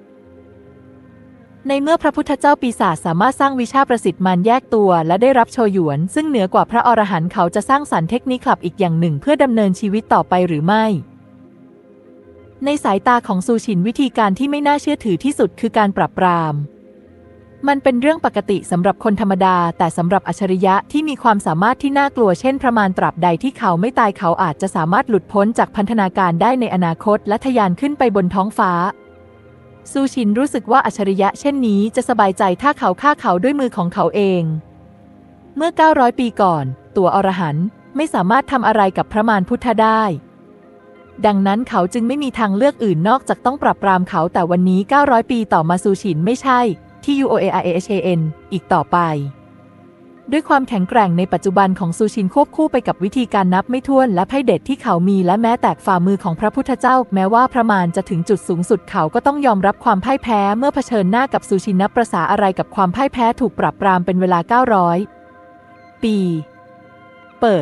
ในเมื่อพระพุทธเจ้าปีศาจสามารถสร้างวิชาประสิทธิ์มารแยกตัวและได้รับโชหยวนซึ่งเหนือกว่าพระอรหันต์เขาจะสร้างสรรค์เทคนิคลับอีกอย่างหนึ่งเพื่อดำเนินชีวิตต่อไปหรือไม่ในสายตาของซูชินวิธีการที่ไม่น่าเชื่อถือที่สุดคือการปราบปรามมันเป็นเรื่องปกติสำหรับคนธรรมดาแต่สำหรับอัจฉริยะที่มีความสามารถที่น่ากลัวเช่นพระมารตราบใดที่เขาไม่ตายเขาอาจจะสามารถหลุดพ้นจากพันธนาการได้ในอนาคตและทะยานขึ้นไปบนท้องฟ้าซูชินรู้สึกว่าอัจฉริยะเช่นนี้จะสบายใจถ้าเขาฆ่าเขาด้วยมือของเขาเองเมื่อ900 ปีก่อนตัวอรหันต์ไม่สามารถทำอะไรกับพระมารพุทธได้ดังนั้นเขาจึงไม่มีทางเลือกอื่นนอกจากต้องปราบปรามเขาแต่วันนี้900 ปีต่อมาซูชินไม่ใช่ที่ UOARAHAN อีกต่อไปด้วยความแข็งแกร่งในปัจจุบันของซูชินควบคู่ไปกับวิธีการนับไม่ถ้วนและไพ่เด็ดที่เขามีและแม้แต่ฝ่ามือของพระพุทธเจ้าแม้ว่าพระมารจะถึงจุดสูงสุดเขาก็ต้องยอมรับความพ่ายแพ้เมื่อเผชิญหน้ากับซูชินนับประสาอะไรกับความพ่ายแพ้ถูกปราบปรามเป็นเวลา900 ปีเปิด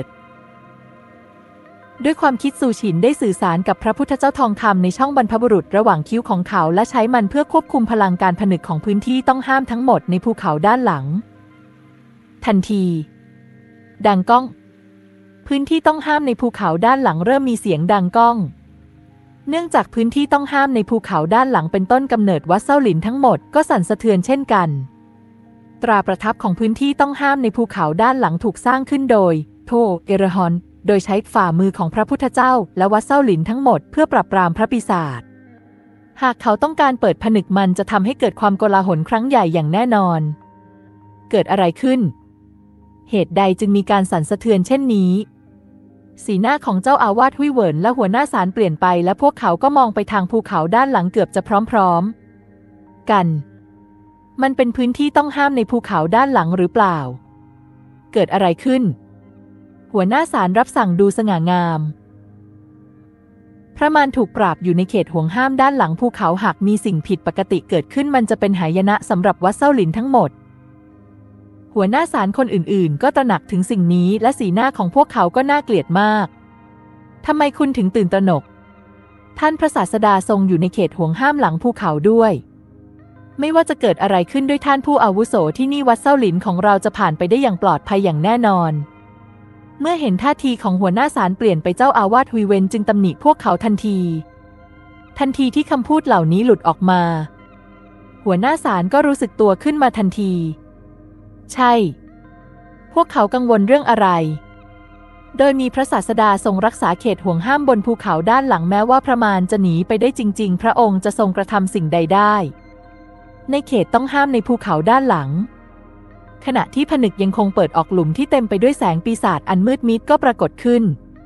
ด้วยความคิดซูชินได้สื่อสารกับพระพุทธเจ้าทองคำในช่องบรรพบุรุษระหว่างคิ้วของเขาและใช้มันเพื่อควบคุมพลังการผนึกของพื้นที่ต้องห้ามทั้งหมดในภูเขาด้านหลังทันทีดังก้องพื้นที่ต้องห้ามในภูเขาด้านหลังเริ่มมีเสียงดังก้องเนื่องจากพื้นที่ต้องห้ามในภูเขาด้านหลังเป็นต้นกำเนิดวัดเซาหลินทั้งหมดก็สั่นสะเทือนเช่นกันตราประทับของพื้นที่ต้องห้ามในภูเขาด้านหลังถูกสร้างขึ้นโดยโทเอเรฮอนโดยใช้ฝ่ามือของพระพุทธเจ้าและวัดเซาหลินทั้งหมดเพื่อปราบปรามพระปีศาจหากเขาต้องการเปิดผนึกมันจะทำให้เกิดความโกลาหลครั้งใหญ่อย่างแน่นอนเกิดอะไรขึ้นเหตุใดจึงมีการสั่นสะเทือนเช่นนี้สีหน้าของเจ้าอาวาสหุยเหวินและหัวหน้าศาลเปลี่ยนไปและพวกเขาก็มองไปทางภูเขาด้านหลังเกือบจะพร้อมๆกันมันเป็นพื้นที่ต้องห้ามในภูเขาด้านหลังหรือเปล่าเกิดอะไรขึ้นหัวหน้าศาลรับสั่งดูสง่างามพระมารถูกปราบอยู่ในเขตห่วงห้ามด้านหลังภูเขาหากมีสิ่งผิดปกติเกิดขึ้นมันจะเป็นหายนะสำหรับวัดเซาหลินทั้งหมดหัวหน้าศาลคนอื่นๆก็ตระหนักถึงสิ่งนี้และสีหน้าของพวกเขาก็น่าเกลียดมากทำไมคุณถึงตื่นตระหนกท่านพระศาสดาทรงอยู่ในเขตห่วงห้ามหลังภูเขาด้วยไม่ว่าจะเกิดอะไรขึ้นด้วยท่านผู้อาวุโสที่นี่วัดเซาหลินของเราจะผ่านไปได้อย่างปลอดภัยอย่างแน่นอนเมื่อเห็นท่าทีของหัวหน้าศาลเปลี่ยนไปเจ้าอาวาสฮุยเวนจึงตำหนิพวกเขาทันทีที่คำพูดเหล่านี้หลุดออกมาหัวหน้าศาลก็รู้สึกตัวขึ้นมาทันทีใช่พวกเขากังวลเรื่องอะไรโดยมีพระศาสดาทรงรักษาเขตห่วงห้ามบนภูเขาด้านหลังแม้ว่าพระมารจะหนีไปได้จริงๆพระองค์จะทรงกระทำสิ่งใดได้ในเขตต้องห้ามในภูเขาด้านหลังขณะที่ผนึกยังคงเปิดออกหลุมที่เต็มไปด้วยแสงปีศาจอันมืดมิดก็ปรากฏขึ้น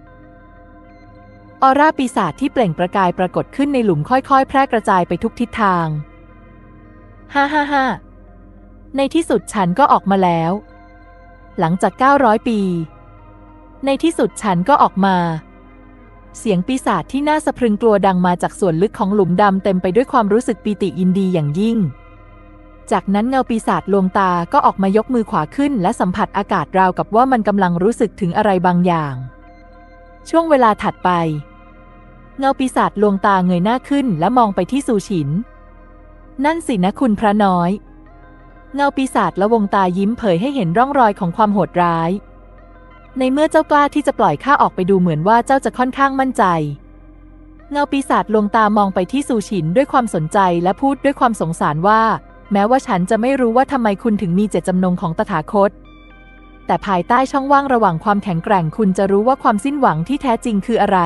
ออร่าปีศาจที่เปล่งประกายปรากฏขึ้นในหลุมค่อยๆแพร่กระจายไปทุกทิศทางฮ่าในที่สุดฉันก็ออกมาแล้วหลังจาก900 ปีในที่สุดฉันก็ออกมาเสียงปีศาจที่น่าสะพรึงกลัวดังมาจากส่วนลึกของหลุมดำเต็มไปด้วยความรู้สึกปีติยินดีอย่างยิ่งจากนั้นเงาปีศาจลวงตาก็ออกมายกมือขวาขึ้นและสัมผัสอากาศราวกับว่ามันกำลังรู้สึกถึงอะไรบางอย่างช่วงเวลาถัดไปเงาปีศาจลวงตาเงยหน้าขึ้นและมองไปที่ซูชินนั่นสินะคุณพระน้อยเงาปีศาจละวงตายิ้มเผยให้เห็นร่องรอยของความโหดร้ายในเมื่อเจ้ากล้าที่จะปล่อยข้าออกไปดูเหมือนว่าเจ้าจะค่อนข้างมั่นใจเงาปีศาจลวงตามองไปที่ซูชินด้วยความสนใจและพูดด้วยความสงสารว่าแม้ว่าฉันจะไม่รู้ว่าทำไมคุณถึงมีเจตจำนงของตถาคตแต่ภายใต้ช่องว่างระหว่างความแข็งแกร่งคุณจะรู้ว่าความสิ้นหวังที่แท้จริงคืออะไร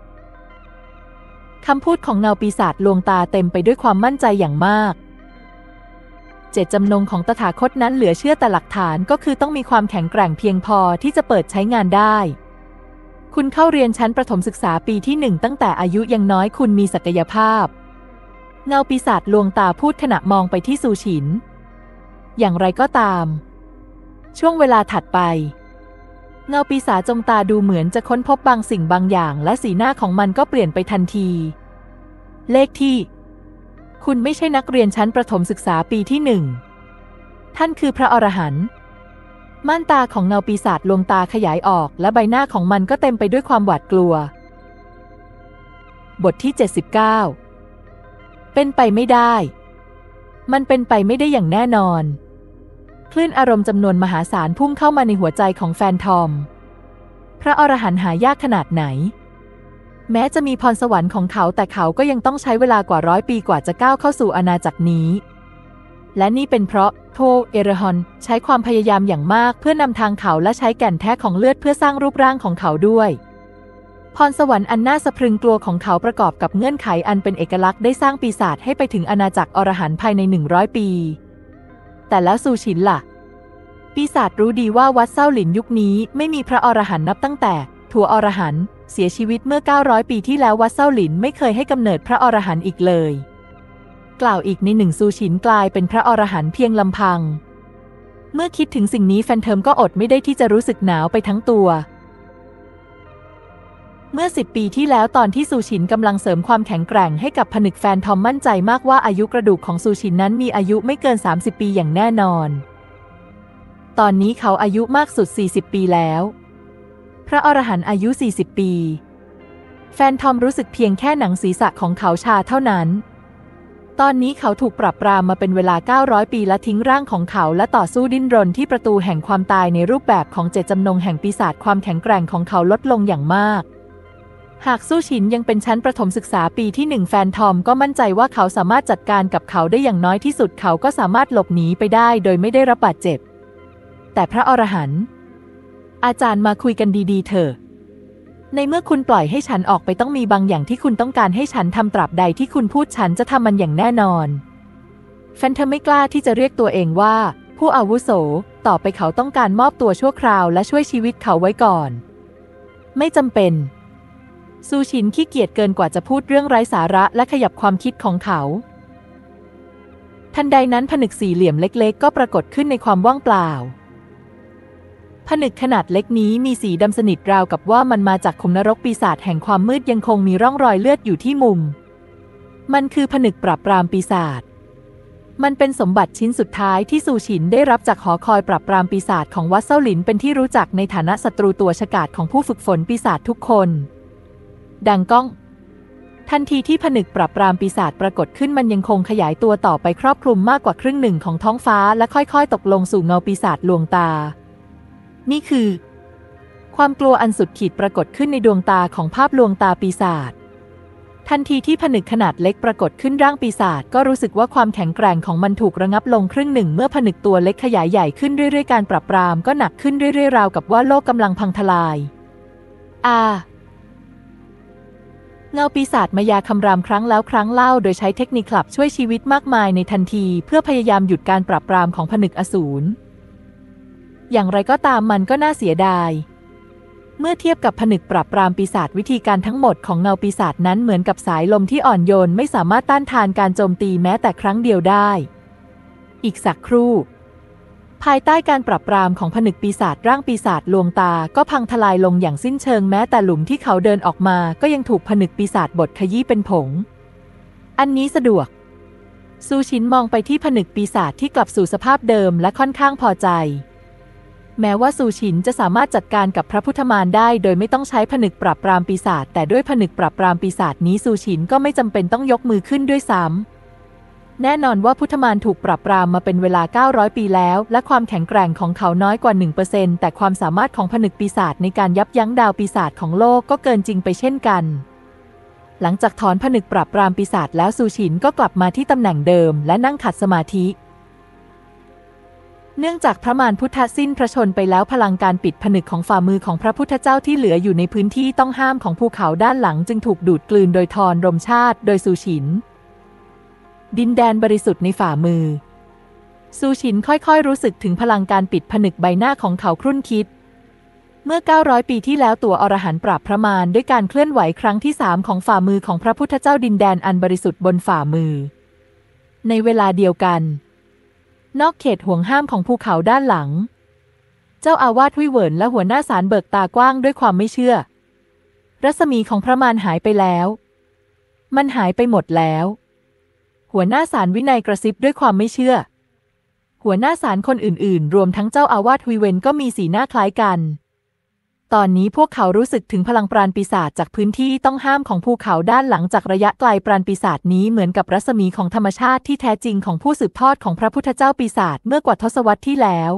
คำพูดของเงาปีศาจลวงตาเต็มไปด้วยความมั่นใจอย่างมากเจตจำนงของตถาคตนั้นเหลือเชื่อแต่หลักฐานก็คือต้องมีความแข็งแกร่งเพียงพอที่จะเปิดใช้งานได้คุณเข้าเรียนชั้นประถมศึกษาปีที่1ตั้งแต่อายุยังน้อยคุณมีศักยภาพเงาปีศาจลวงตาพูดขณะมองไปที่ซูชินอย่างไรก็ตามช่วงเวลาถัดไปเงาปีศาจจงตาดูเหมือนจะค้นพบบางสิ่งบางอย่างและสีหน้าของมันก็เปลี่ยนไปทันทีเลขที่คุณไม่ใช่นักเรียนชั้นประถมศึกษาปีที่1 ท่านคือพระอรหันต์ม่านตาของเงาปีศาจลวงตาขยายออกและใบหน้าของมันก็เต็มไปด้วยความหวาดกลัวบทที่79เป็นไปไม่ได้มันเป็นไปไม่ได้อย่างแน่นอนคลื่นอารมณ์จำนวนมหาศาลพุ่งเข้ามาในหัวใจของแฟนทอมพระอรหันต์หายากขนาดไหนแม้จะมีพรสวรรค์ของเขาแต่เขาก็ยังต้องใช้เวลากว่า100 ปีกว่าจะก้าวเข้าสู่อาณาจักรนี้และนี่เป็นเพราะโทเอเรฮอนใช้ความพยายามอย่างมากเพื่อนำทางเขาและใช้แก่นแท้ของเลือดเพื่อสร้างรูปร่างของเขาด้วยพรสวรรค์อันน่าสะพรึงกลัวของเขาประกอบกับเงื่อนไขอันเป็นเอกลักษณ์ได้สร้างปีศาจให้ไปถึงอาณาจักรอรหันต์ภายใน100 ปีแต่แล้วซูชินล่ะปีศาจรู้ดีว่าวัดเซาหลินยุคนี้ไม่มีพระอรหันต์นับตั้งแต่ถัวอรหันต์เสียชีวิตเมื่อ900 ปีที่แล้ววัดเซาหลินไม่เคยให้กำเนิดพระอรหันต์อีกเลยกล่าวอีกในหนึ่งซูชินกลายเป็นพระอรหันต์เพียงลำพังเมื่อคิดถึงสิ่งนี้แฟนเทอมก็อดไม่ได้ที่จะรู้สึกหนาวไปทั้งตัวเมื่อ10 ปีที่แล้วตอนที่ซูชินกำลังเสริมความแข็งแกร่งให้กับผนึกแฟนทอมมั่นใจมากว่าอายุกระดูกของซูชินนั้นมีอายุไม่เกิน30 ปีอย่างแน่นอนตอนนี้เขาอายุมากสุด40 ปีแล้วพระอรหันต์อายุ40 ปีแฟนทอมรู้สึกเพียงแค่หนังศีรษะของเขาชาเท่านั้นตอนนี้เขาถูกปรับปรามมาเป็นเวลา900 ปีและทิ้งร่างของเขาและต่อสู้ดิ้นรนที่ประตูแห่งความตายในรูปแบบของเจตจำนงแห่งปีศาจความแข็งแกร่งของเขาลดลงอย่างมากหากซูชินยังเป็นชั้นประถมศึกษาปีที่1แฟนทอมก็มั่นใจว่าเขาสามารถจัดการกับเขาได้อย่างน้อยที่สุดเขาก็สามารถหลบหนีไปได้โดยไม่ได้รับบาดเจ็บแต่พระอรหันต์อาจารย์มาคุยกันดีๆเถอะในเมื่อคุณปล่อยให้ฉันออกไปต้องมีบางอย่างที่คุณต้องการให้ฉันทำตราบใดที่คุณพูดฉันจะทำมันอย่างแน่นอนแฟนเธอไม่กล้าที่จะเรียกตัวเองว่าผู้อาวุโสต่อไปเขาต้องการมอบตัวชั่วคราวและช่วยชีวิตเขาไว้ก่อนไม่จำเป็นซูชินขี้เกียจเกินกว่าจะพูดเรื่องไร้สาระและขยับความคิดของเขาทันใดนั้นผนึกสี่เหลี่ยมเล็กๆก็ปรากฏขึ้นในความว่างเปล่าผนึกขนาดเล็กนี้มีสีดำสนิทราวกับว่ามันมาจากขุมนรกปีศาจแห่งความมืดยังคงมีร่องรอยเลือดอยู่ที่มุมมันคือผนึกปราบปรามปีศาจมันเป็นสมบัติชิ้นสุดท้ายที่ซูชินได้รับจากหอคอยปราบปรามปีศาจของวัดเซาหลินเป็นที่รู้จักในฐานะศัตรูตัวฉกาจของผู้ฝึกฝนปีศาจทุกคนดังก้องทันทีที่ผนึกปราบปรามปีศาจปรากฏขึ้นมันยังคงขยายตัวต่อไปครอบคลุมมากกว่าครึ่งหนึ่งของท้องฟ้าและค่อยๆตกลงสู่เงาปีศาจลวงตานี่คือความกลัวอันสุดขีดปรากฏขึ้นในดวงตาของภาพลวงตาปีศาจทันทีที่ผนึกขนาดเล็กปรากฏขึ้นร่างปีศาจก็รู้สึกว่าความแข็งแกร่งของมันถูกระงับลงครึ่งหนึ่งเมื่อผนึกตัวเล็กขยายใหญ่ขึ้นเรื่อยๆการปราบปรามก็หนักขึ้นเรื่อยๆราวกับว่าโลกกำลังพังทลายเงาปีศาจมายาคำรามครั้งแล้วครั้งเล่าโดยใช้เทคนิคลับช่วยชีวิตมากมายในทันทีเพื่อพยายามหยุดการปราบปรามของผนึกอสูรอย่างไรก็ตามมันก็น่าเสียดายเมื่อเทียบกับผนึกปราบปรามปีศาจวิธีการทั้งหมดของเงาปีศาจนั้นเหมือนกับสายลมที่อ่อนโยนไม่สามารถต้านทานการโจมตีแม้แต่ครั้งเดียวได้อีกสักครู่ภายใต้การปราบปรามของผนึกปีศาจร่างปีศาจลวงตาก็พังทลายลงอย่างสิ้นเชิงแม้แต่หลุมที่เขาเดินออกมาก็ยังถูกผนึกปีศาจบดขยี้เป็นผงอันนี้สะดวกซูชินมองไปที่ผนึกปีศาจที่กลับสู่สภาพเดิมและค่อนข้างพอใจแม้ว่าซูชินจะสามารถจัดการกับพระพุทธมารได้โดยไม่ต้องใช้ผนึกปราบปรามปีศาจแต่ด้วยผนึกปราบปรามปีศาจนี้ซูชินก็ไม่จำเป็นต้องยกมือขึ้นด้วยซ้ำแน่นอนว่าพุทธมารถูกปราบปรามมาเป็นเวลา900 ปีแล้วและความแข็งแกร่งของเขาน้อยกว่า 1% แต่ความสามารถของผนึกปีศาจในการยับยั้งดาวปีศาจของโลกก็เกินจริงไปเช่นกันหลังจากถอนผนึกปราบปรามปีศาจแล้วซูชินก็กลับมาที่ตำแหน่งเดิมและนั่งขัดสมาธิเนื่องจากพระมารพุทธสิ้นพระชนม์ไปแล้วพลังการปิดผนึกของฝ่ามือของพระพุทธเจ้าที่เหลืออยู่ในพื้นที่ต้องห้ามของภูเขาด้านหลังจึงถูกดูดกลืนโดยทรรมชาติโดยซูชินดินแดนบริสุทธิ์ในฝ่ามือซูชินค่อยๆรู้สึกถึงพลังการปิดผนึกใบหน้าของเขาครุ่นคิดเมื่อ900 ปีที่แล้วตัวอรหันต์ปราบพระมารด้วยการเคลื่อนไหวครั้งที่3ของฝ่ามือของพระพุทธเจ้าดินแดนอันบริสุทธิ์บนฝ่ามือในเวลาเดียวกันนอกเขตห่วงห้ามของภูเขาด้านหลังเจ้าอาวาสหุยเหวินและหัวหน้าศาลเบิกตากว้างด้วยความไม่เชื่อรัศมีของพระมารหายไปแล้วมันหายไปหมดแล้วหัวหน้าศาลวินัยกระซิบด้วยความไม่เชื่อหัวหน้าศาลคนอื่นๆรวมทั้งเจ้าอาวาสฮุยเวนก็มีสีหน้าคล้ายกันตอนนี้พวกเขารู้สึกถึงพลังปราณปีศาจจากพื้นที่ต้องห้ามของภูเขาด้านหลังจากระยะไกลปราณปีศาจนี้เหมือนกับรัศมีของธรรมชาติที่แท้จริงของผู้สืบทอดของพระพุทธเจ้าปีศาจเมื่อกว่าทศวรรษที่แล้ว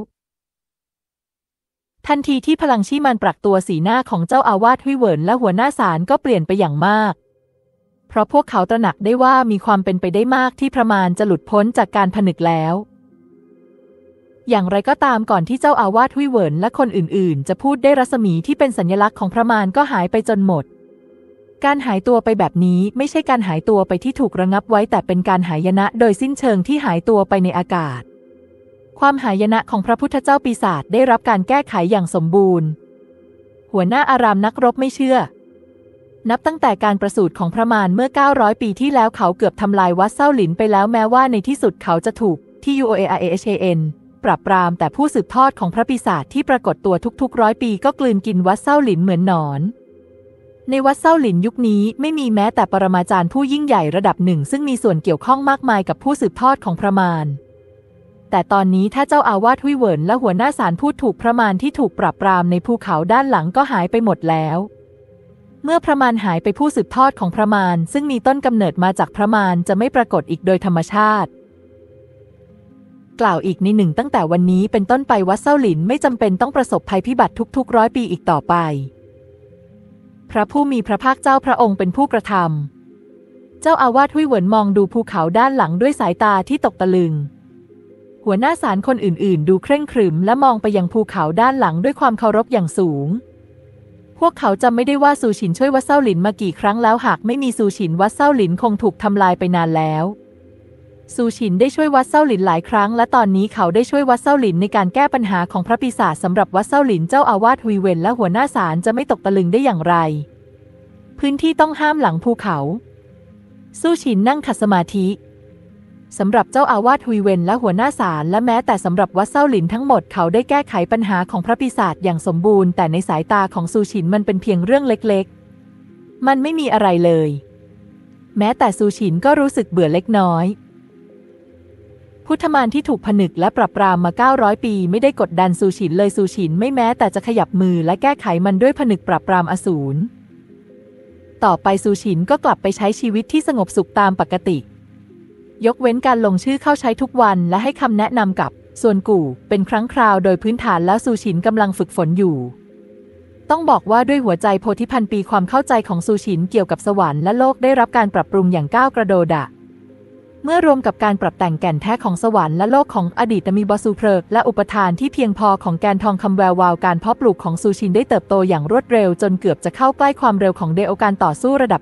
ทันทีที่พลังชีมันปรักตัวสีหน้าของเจ้าอาวาสฮุยเวินและหัวหน้าศาลก็เปลี่ยนไปอย่างมากเพราะพวกเขาตระหนักได้ว่ามีความเป็นไปได้มากที่พระมารจะหลุดพ้นจากการผนึกแล้วอย่างไรก็ตามก่อนที่เจ้าอาวาสฮุยเวินและคนอื่นๆจะพูดได้รัศมีที่เป็นสัญลักษณ์ของพระมารก็หายไปจนหมดการหายตัวไปแบบนี้ไม่ใช่การหายตัวไปที่ถูกระงับไว้แต่เป็นการหายนะโดยสิ้นเชิงที่หายตัวไปในอากาศความหายนะของพระพุทธเจ้าปีศาจได้รับการแก้ไขอย่างสมบูรณ์หัวหน้าอารามนักรบไม่เชื่อนับตั้งแต่การประสูติของพระมารเมื่อ900ปีที่แล้วเขาเกือบทำลายวัดเซ้าหลินไปแล้วแม้ว่าในที่สุดเขาจะถูกที่ UOARASHANปราบปรามแต่ผู้สืบทอดของพระปีศาจที่ปรากฏตัวทุกๆ100 ปีก็กลืนกินวัดเซ้าหลินเหมือนหนอนในวัดเซ้าหลินยุคนี้ไม่มีแม้แต่ปรมาจารย์ผู้ยิ่งใหญ่ระดับหนึ่งซึ่งมีส่วนเกี่ยวข้องมากมายกับผู้สืบทอดของพระมารแต่ตอนนี้ถ้าเจ้าอาวาสฮุยเวินและหัวหน้าศาลพูดถูกพระมารที่ถูกปราบปรามในภูเขาด้านหลังก็หายไปหมดแล้วเมื่อพระมารหายไปผู้สืบทอดของพระมารซึ่งมีต้นกำเนิดมาจากพระมารจะไม่ปรากฏอีกโดยธรรมชาติกล่าวอีกในหนึ่งตั้งแต่วันนี้เป็นต้นไปวัดเซ้าหลินไม่จำเป็นต้องประสบภัยพิบัติทุกๆ100 ปีอีกต่อไปพระผู้มีพระภาคเจ้าพระองค์เป็นผู้กระทำเจ้าอาวาสฮุยเวินมองดูภูเขาด้านหลังด้วยสายตาที่ตกตะลึงหัวหน้าศาลคนอื่นๆดูเคร่งครึมและมองไปยังภูเขาด้านหลังด้วยความเคารพอย่างสูงพวกเขาจำไม่ได้ว่าซูฉินช่วยวัดเซ้าหลินมากี่ครั้งแล้วหากไม่มีซูฉินวัดเซ้าหลินคงถูกทำลายไปนานแล้วซูฉินได้ช่วยวัดเซ้าหลินหลายครั้งและตอนนี้เขาได้ช่วยวัดเซ้าหลินในการแก้ปัญหาของพระปีศาจสำหรับวัดเซ้าหลินเจ้าอาวาสฮุยเวนและหัวหน้าศาลจะไม่ตกตะลึงได้อย่างไรพื้นที่ต้องห้ามหลังภูเขาซูฉินนั่งขัดสมาธิสำหรับเจ้าอาวาสฮุยเวนและหัวหน้าศาลและแม้แต่สำหรับวัดเซ้าหลินทั้งหมดเขาได้แก้ไขปัญหาของพระปีศาจอย่างสมบูรณ์แต่ในสายตาของซูฉินมันเป็นเพียงเรื่องเล็กๆมันไม่มีอะไรเลยแม้แต่ซูฉินก็รู้สึกเบื่อเล็กน้อยพุทธมารที่ถูกผนึกและปรับปรามมา900 ปีไม่ได้กดดันซูฉินเลยซูฉินไม่แม้แต่จะขยับมือและแก้ไขมันด้วยผนึกปรับปรามอสูรต่อไปซูฉินก็กลับไปใช้ชีวิตที่สงบสุขตามปกติยกเว้นการลงชื่อเข้าใช้ทุกวันและให้คำแนะนำกับส่วนกู่เป็นครั้งคราวโดยพื้นฐานแล้วซูฉินกำลังฝึกฝนอยู่ต้องบอกว่าด้วยหัวใจโพธิพันธ์ปีความเข้าใจของซูฉินเกี่ยวกับสวรรค์และโลกได้รับการปรับปรุงอย่างก้าวกระโดดเมื่อรวมกับการปรับแต่งแก่นแท้ของสวรรค์และโลกของอดีตมีบอสูเพลิกและอุปทานที่เพียงพอของแกนทองคำแวววาวการเพาะปลูกของซูชินได้เติบโตอย่างรวดเร็วจนเกือบจะเข้าใกล้ความเร็วของเดโอการต่อสู้ระดับ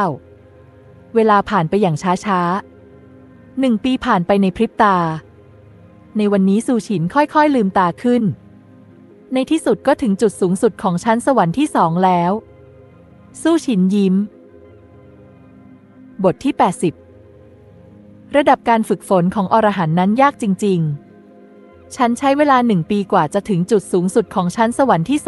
9เวลาผ่านไปอย่างช้าๆ1 ปีผ่านไปในพริบตาในวันนี้ซูชินค่อยๆลืมตาขึ้นในที่สุดก็ถึงจุดสูงสุดของชั้นสวรรค์ที่2แล้วซูชินยิ้มบทที่80ระดับการฝึกฝนของอรหันต์นั้นยากจริงๆฉันใช้เวลา1 ปีกว่าจะถึงจุดสูงสุดของชั้นสวรรค์ที่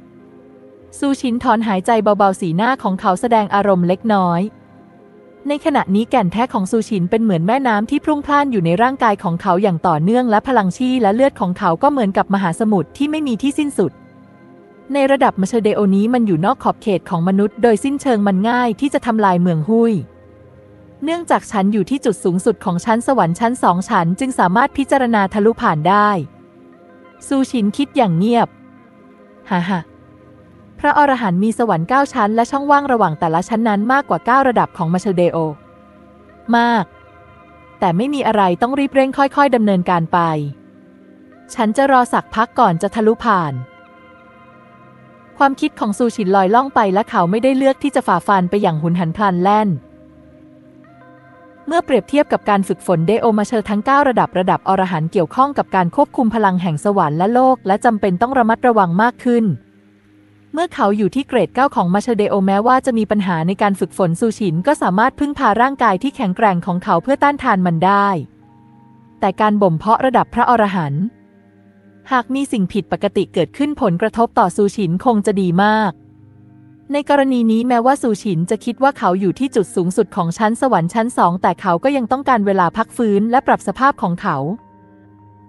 2ซูชินถอนหายใจเบาๆสีหน้าของเขาแสดงอารมณ์เล็กน้อยในขณะนี้แก่นแท้ของซูชินเป็นเหมือนแม่น้ำที่พรุ่งพล่านอยู่ในร่างกายของเขาอย่างต่อเนื่องและพลังชีและเลือดของเขาก็เหมือนกับมหาสมุทรที่ไม่มีที่สิ้นสุดในระดับมัชเดโอนี้มันอยู่นอกขอบเขตของมนุษย์โดยสิ้นเชิงมันง่ายที่จะทำลายเมืองหุยเนื่องจากฉันอยู่ที่จุดสูงสุดของชั้นสวรรค์ชั้น2ฉันจึงสามารถพิจารณาทะลุผ่านได้ซูชินคิดอย่างเงียบฮ่าพระอรหันต์มีสวรรค์9ชั้นและช่องว่างระหว่างแต่ละชั้นนั้นมากกว่า9ระดับของมัชเดโอมากแต่ไม่มีอะไรต้องรีบเร่งค่อยๆดำเนินการไปฉันจะรอสักพักก่อนจะทะลุผ่านความคิดของซูชินลอยล่องไปและเขาไม่ได้เลือกที่จะฝ่าฟันไปอย่างหุนหันพลันแล่นเมื่อเปรียบเทียบกับการฝึกฝนเดโอมาเชอร์ทั้ง9ระดับอรหันต์เกี่ยวข้องกับการควบคุมพลังแห่งสวรรค์และโลกและจำเป็นต้องระมัดระวังมากขึ้นเมื่อเขาอยู่ที่เกรด9ของมาเชอร์เดโอแม้ว่าจะมีปัญหาในการฝึกฝนซูชินก็สามารถพึ่งพาร่างกายที่แข็งแกร่งของเขาเพื่อต้านทานมันได้แต่การบ่มเพาะระดับพระอรหันต์หากมีสิ่งผิดปกติเกิดขึ้นผลกระทบต่อซูชินคงจะดีมากในกรณีนี้แม้ว่าซูชินจะคิดว่าเขาอยู่ที่จุดสูงสุดของชั้นสวรรค์ชั้น2แต่เขาก็ยังต้องการเวลาพักฟื้นและปรับสภาพของเขา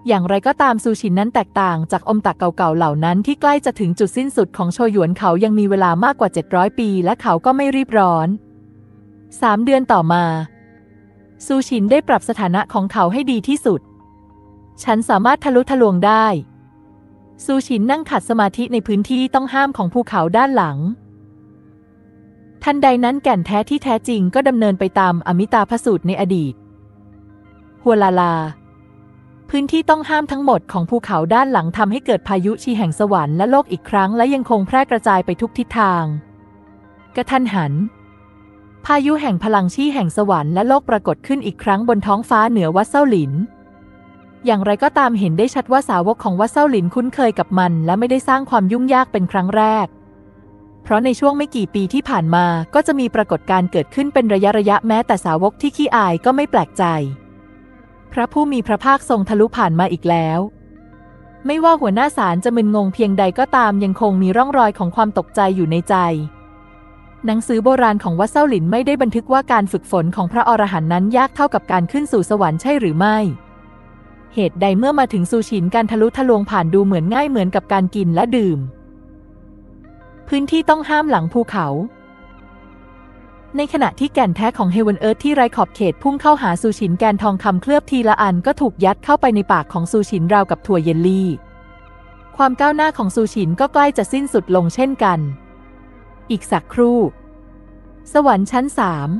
อย่างไรก็ตามซูชินนั้นแตกต่างจากอมตะเก่าๆเหล่านั้นที่ใกล้จะถึงจุดสิ้นสุดของโชหยวนเขายังมีเวลามากกว่า700ปีและเขาก็ไม่รีบร้อน3 เดือนต่อมาซูชินได้ปรับสถานะของเขาให้ดีที่สุดฉันสามารถทะลุทะลวงได้ซูชินนั่งขัดสมาธิในพื้นที่ต้องห้ามของภูเขาด้านหลังทันใดนั้นแก่นแท้ที่แท้จริงก็ดำเนินไปตามอมิตาภสูตรในอดีตหัวลาลาพื้นที่ต้องห้ามทั้งหมดของภูเขาด้านหลังทำให้เกิดพายุชีแห่งสวรรค์และโลกอีกครั้งและยังคงแพร่กระจายไปทุกทิศทางกระทันหันพายุแห่งพลังชี่แห่งสวรรค์และโลกปรากฏขึ้นอีกครั้งบนท้องฟ้าเหนือวัดเซ้าหลินอย่างไรก็ตามเห็นได้ชัดว่าสาวกของวัดเซ้าหลินคุ้นเคยกับมันและไม่ได้สร้างความยุ่งยากเป็นครั้งแรกเพราะในช่วงไม่กี่ปีที่ผ่านมาก็จะมีปรากฏการณ์เกิดขึ้นเป็นระยะแม้แต่สาวกที่ขี้อายก็ไม่แปลกใจพระผู้มีพระภาคทรงทะลุผ่านมาอีกแล้วไม่ว่าหัวหน้าศาลจะมึนงงเพียงใดก็ตามยังคงมีร่องรอยของความตกใจอยู่ในใจหนังสือโบราณของวัดเซ้าหลินไม่ได้บันทึกว่าการฝึกฝนของพระอรหันต์นั้นยากเท่ากับการขึ้นสู่สวรรค์ใช่หรือไม่เหตุใดเมื่อมาถึงซูชินการทะลุทะลวงผ่านดูเหมือนง่ายเหมือนกับการกินและดื่มพื้นที่ต้องห้ามหลังภูเขาในขณะที่แก่นแท้ของเฮเวนเอิร์ธที่ไร้ขอบเขตพุ่งเข้าหาซูชินแกนทองคำเคลือบทีละอันก็ถูกยัดเข้าไปในปากของซูชินราวกับถั่วเยลลี่ความก้าวหน้าของซูชินก็ใกล้จะสิ้นสุดลงเช่นกันอีกสักครู่สวรรค์ชั้น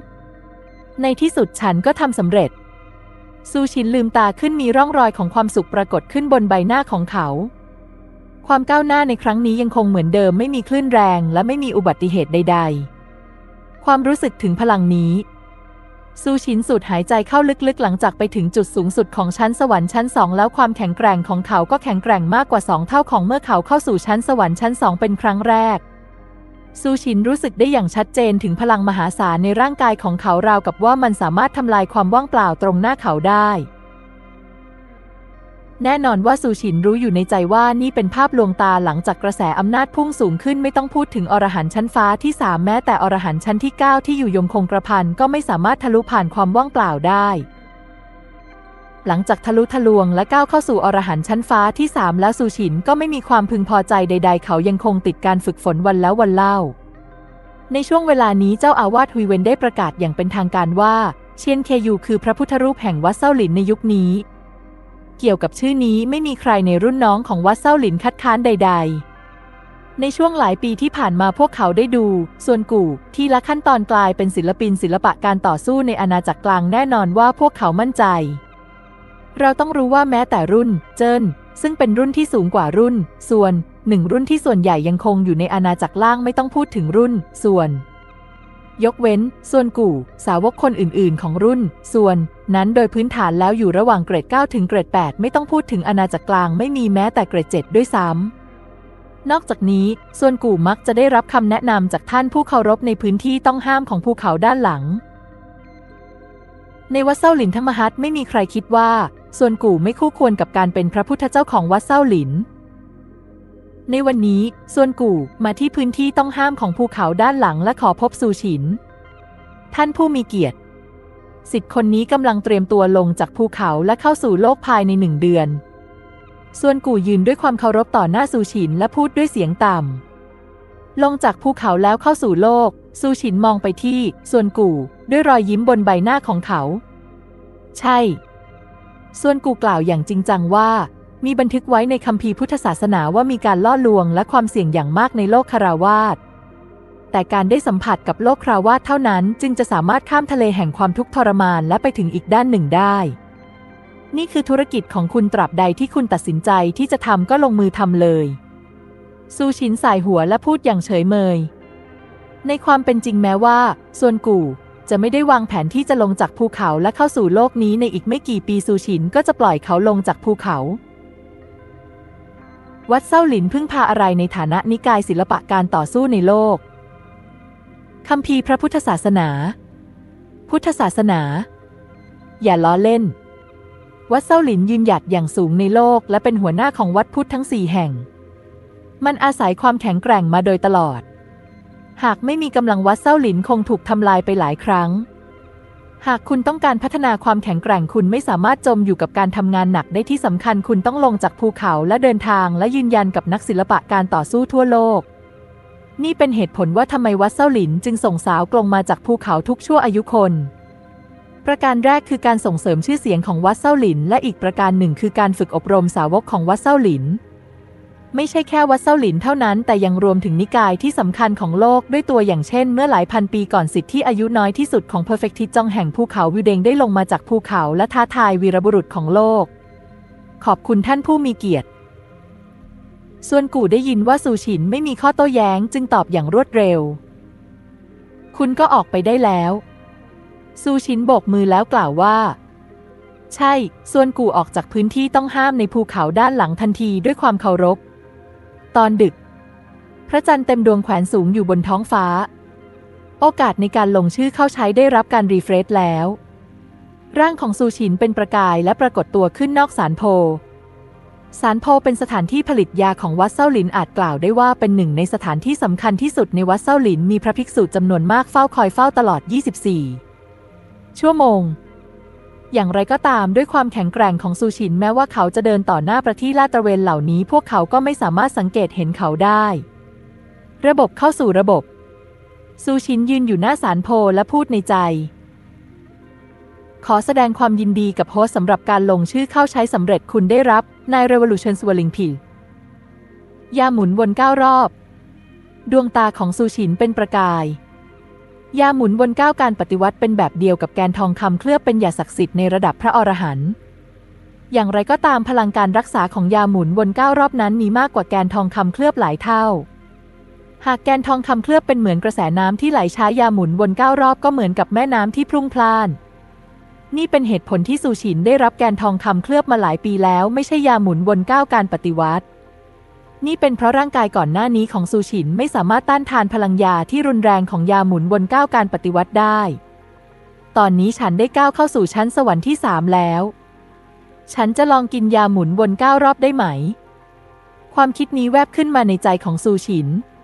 3ในที่สุดฉันก็ทำสำเร็จซูชินลืมตาขึ้นมีร่องรอยของความสุขปรากฏขึ้นบนใบหน้าของเขาความก้าวหน้าในครั้งนี้ยังคงเหมือนเดิมไม่มีคลื่นแรงและไม่มีอุบัติเหตุใดๆความรู้สึกถึงพลังนี้ซูชินสูดหายใจเข้าลึกๆหลังจากไปถึงจุดสูงสุดของชั้นสวรรค์ชั้น2แล้วความแข็งแกร่งของเขาก็แข็งแกร่งมากกว่า2 เท่าของเมื่อเขาเข้าสู่ชั้นสวรรค์ชั้น2เป็นครั้งแรกซูชินรู้สึกได้อย่างชัดเจนถึงพลังมหาศาลในร่างกายของเขาราวกับว่ามันสามารถทำลายความว่างเปล่าตรงหน้าเขาได้แน่นอนว่าซูชินรู้อยู่ในใจว่านี่เป็นภาพลวงตาหลังจากกระแสอำนาจพุ่งสูงขึ้นไม่ต้องพูดถึงอรหันต์ชั้นฟ้าที่3แม้แต่อรหันต์ชั้นที่9ที่อยู่ยงคงกระพันก็ไม่สามารถทะลุผ่านความว่างเปล่าได้หลังจากทะลุทะลวงและก้าวเข้าสู่อรหันต์ชั้นฟ้าที่3แล้วซูชินก็ไม่มีความพึงพอใจใดๆเขายังคงติดการฝึกฝนวันแล้ววันเล่าในช่วงเวลานี้เจ้าอาวาสฮุยเวนได้ประกาศอย่างเป็นทางการว่าเชียนเคยูคือพระพุทธรูปแห่งวัดเซ้าหลินในยุคนี้เกี่ยวกับชื่อนี้ไม่มีใครในรุ่นน้องของวัดเซ้าหลินคัดค้านใดๆในช่วงหลายปีที่ผ่านมาพวกเขาได้ดูส่วนกู่ที่ละขั้นตอนกลายเป็นศิลปินศิลปะการต่อสู้ในอาณาจักรกลางแน่นอนว่าพวกเขามั่นใจเราต้องรู้ว่าแม้แต่รุ่นเจิ้นซึ่งเป็นรุ่นที่สูงกว่ารุ่นส่วนรุ่นที่ส่วนใหญ่ยังคงอยู่ในอาณาจักรล่างไม่ต้องพูดถึงรุ่นส่วนยกเว้นส่วนกู่สาวกคนอื่นๆของรุ่นส่วนนั้นโดยพื้นฐานแล้วอยู่ระหว่างเกรด9ถึงเกรด8ไม่ต้องพูดถึงอาณาจักรกลางไม่มีแม้แต่เกรด7ด้วยซ้ำนอกจากนี้ส่วนกู่มักจะได้รับคำแนะนำจากท่านผู้เคารพในพื้นที่ต้องห้ามของภูเขาด้านหลังในวัดเซ้าหลินทั้งมหัศไม่มีใครคิดว่าส่วนกู่ไม่คู่ควรกับการเป็นพระพุทธเจ้าของวัดเซ้าหลินในวันนี้ส่วนกู่มาที่พื้นที่ต้องห้ามของภูเขาด้านหลังและขอพบซูชินท่านผู้มีเกียรติศิษย์คนนี้กำลังเตรียมตัวลงจากภูเขาและเข้าสู่โลกภายใน1 เดือนส่วนกู่ยืนด้วยความเคารพต่อหน้าซูชินและพูดด้วยเสียงต่ำลงจากภูเขาแล้วเข้าสู่โลกซูชินมองไปที่ส่วนกู่ด้วยรอยยิ้มบนใบหน้าของเขาใช่ส่วนกู่กล่าวอย่างจริงจังว่ามีบันทึกไว้ในคัมภีร์พุทธศาสนาว่ามีการล่อลวงและความเสี่ยงอย่างมากในโลกคฤหัสถ์แต่การได้สัมผัสกับโลกคฤหัสถ์เท่านั้นจึงจะสามารถข้ามทะเลแห่งความทุกข์ทรมานและไปถึงอีกด้านหนึ่งได้นี่คือธุรกิจของคุณตราบใดที่คุณตัดสินใจที่จะทำก็ลงมือทำเลยซูชินสายหัวและพูดอย่างเฉยเมยในความเป็นจริงแม้ว่าส่วนกู่จะไม่ได้วางแผนที่จะลงจากภูเขาและเข้าสู่โลกนี้ในอีกไม่กี่ปีซูชินก็จะปล่อยเขาลงจากภูเขาวัดเซ้าหลินพึ่งพาอะไรในฐานะนิกายศิลปะการต่อสู้ในโลกคัมภีร์พระพุทธศาสนาพุทธศาสนาอย่าล้อเล่นวัดเซ้าหลินยืนหยัดอย่างสูงในโลกและเป็นหัวหน้าของวัดพุทธทั้ง4 แห่งมันอาศัยความแข็งแกร่งมาโดยตลอดหากไม่มีกำลังวัดเซ้าหลินคงถูกทำลายไปหลายครั้งหากคุณต้องการพัฒนาความแข็งแกร่งคุณไม่สามารถจมอยู่กับการทำงานหนักได้ที่สำคัญคุณต้องลงจากภูเขาและเดินทางและยืนยันกับนักศิลปะการต่อสู้ทั่วโลกนี่เป็นเหตุผลว่าทำไมวัดเซาหลินจึงส่งสาวกลงมาจากภูเขาทุกชั่วอายุคนประการแรกคือการส่งเสริมชื่อเสียงของวัดเซาหลินและอีกประการหนึ่งคือการฝึกอบรมสาวกของวัดเซาหลินไม่ใช่แค่วัดเซาหลินเท่านั้นแต่ยังรวมถึงนิกายที่สำคัญของโลกด้วยตัวอย่างเช่นเมื่อหลายพันปีก่อนสิทธิ์ที่อายุน้อยที่สุดของเพอร์เฟกติจองแห่งภูเขาวิวเดงได้ลงมาจากภูเขาและท้าทายวีรบุรุษของโลกขอบคุณท่านผู้มีเกียรติส่วนกู่ได้ยินว่าซูฉินไม่มีข้อโต้แย้งจึงตอบอย่างรวดเร็วคุณก็ออกไปได้แล้วซูฉินโบกมือแล้วกล่าวว่าใช่ส่วนกู่ออกจากพื้นที่ต้องห้ามในภูเขาด้านหลังทันทีด้วยความเคารพตอนดึกพระจันทร์เต็มดวงแขวนสูงอยู่บนท้องฟ้าโอกาสในการลงชื่อเข้าใช้ได้รับการรีเฟรชแล้วร่างของซูฉินเป็นประกายและปรากฏตัวขึ้นนอกศาลโพศาลโพเป็นสถานที่ผลิตยาของวัดเซาหลินอาจกล่าวได้ว่าเป็นหนึ่งในสถานที่สำคัญที่สุดในวัดเซาหลินมีพระภิกษุจำนวนมากเฝ้าคอยเฝ้าตลอด 24 ชั่วโมงอย่างไรก็ตามด้วยความแข็งแกร่งของซูฉินแม้ว่าเขาจะเดินต่อหน้าประที่ลาดตระเวนเหล่านี้พวกเขาก็ไม่สามารถสังเกตเห็นเขาได้ระบบเข้าสู่ระบบซูฉินยืนอยู่หน้าศาลโพและพูดในใจขอแสดงความยินดีกับโฮสต์สำหรับการลงชื่อเข้าใช้สำเร็จคุณได้รับนาย Revolution Swirling Pill ยาหมุนวน9 รอบดวงตาของซูฉินเป็นประกายยาหมุนวน9การปฏิวัติเป็นแบบเดียวกับแกนทองคำเคลือบเป็นยาศักดิ์สิทธิ์ในระดับพระอรหันต์อย่างไรก็ตามพลังการรักษาของยาหมุนวน9 รอบนั้นมีมากกว่าแกนทองคำเคลือบหลายเท่าหากแกนทองคำเคลือบเป็นเหมือนกระแสน้ำที่ไหลช้ายาหมุนวน9 รอบก็เหมือนกับแม่น้ำที่พลุ่งพล่านนี่เป็นเหตุผลที่ซูฉินได้รับแกนทองคำเคลือบมาหลายปีแล้วไม่ใช่ยาหมุนวน9การปฏิวัตินี่เป็นเพราะร่างกายก่อนหน้านี้ของซูฉินไม่สามารถต้านทานพลังยาที่รุนแรงของยาหมุนวน9การปฏิวัติได้ตอนนี้ฉันได้ก้าวเข้าสู่ชั้นสวรรค์ที่3แล้วฉันจะลองกินยาหมุนวน9 รอบได้ไหมความคิดนี้แวบขึ้นมาในใจของซูฉิน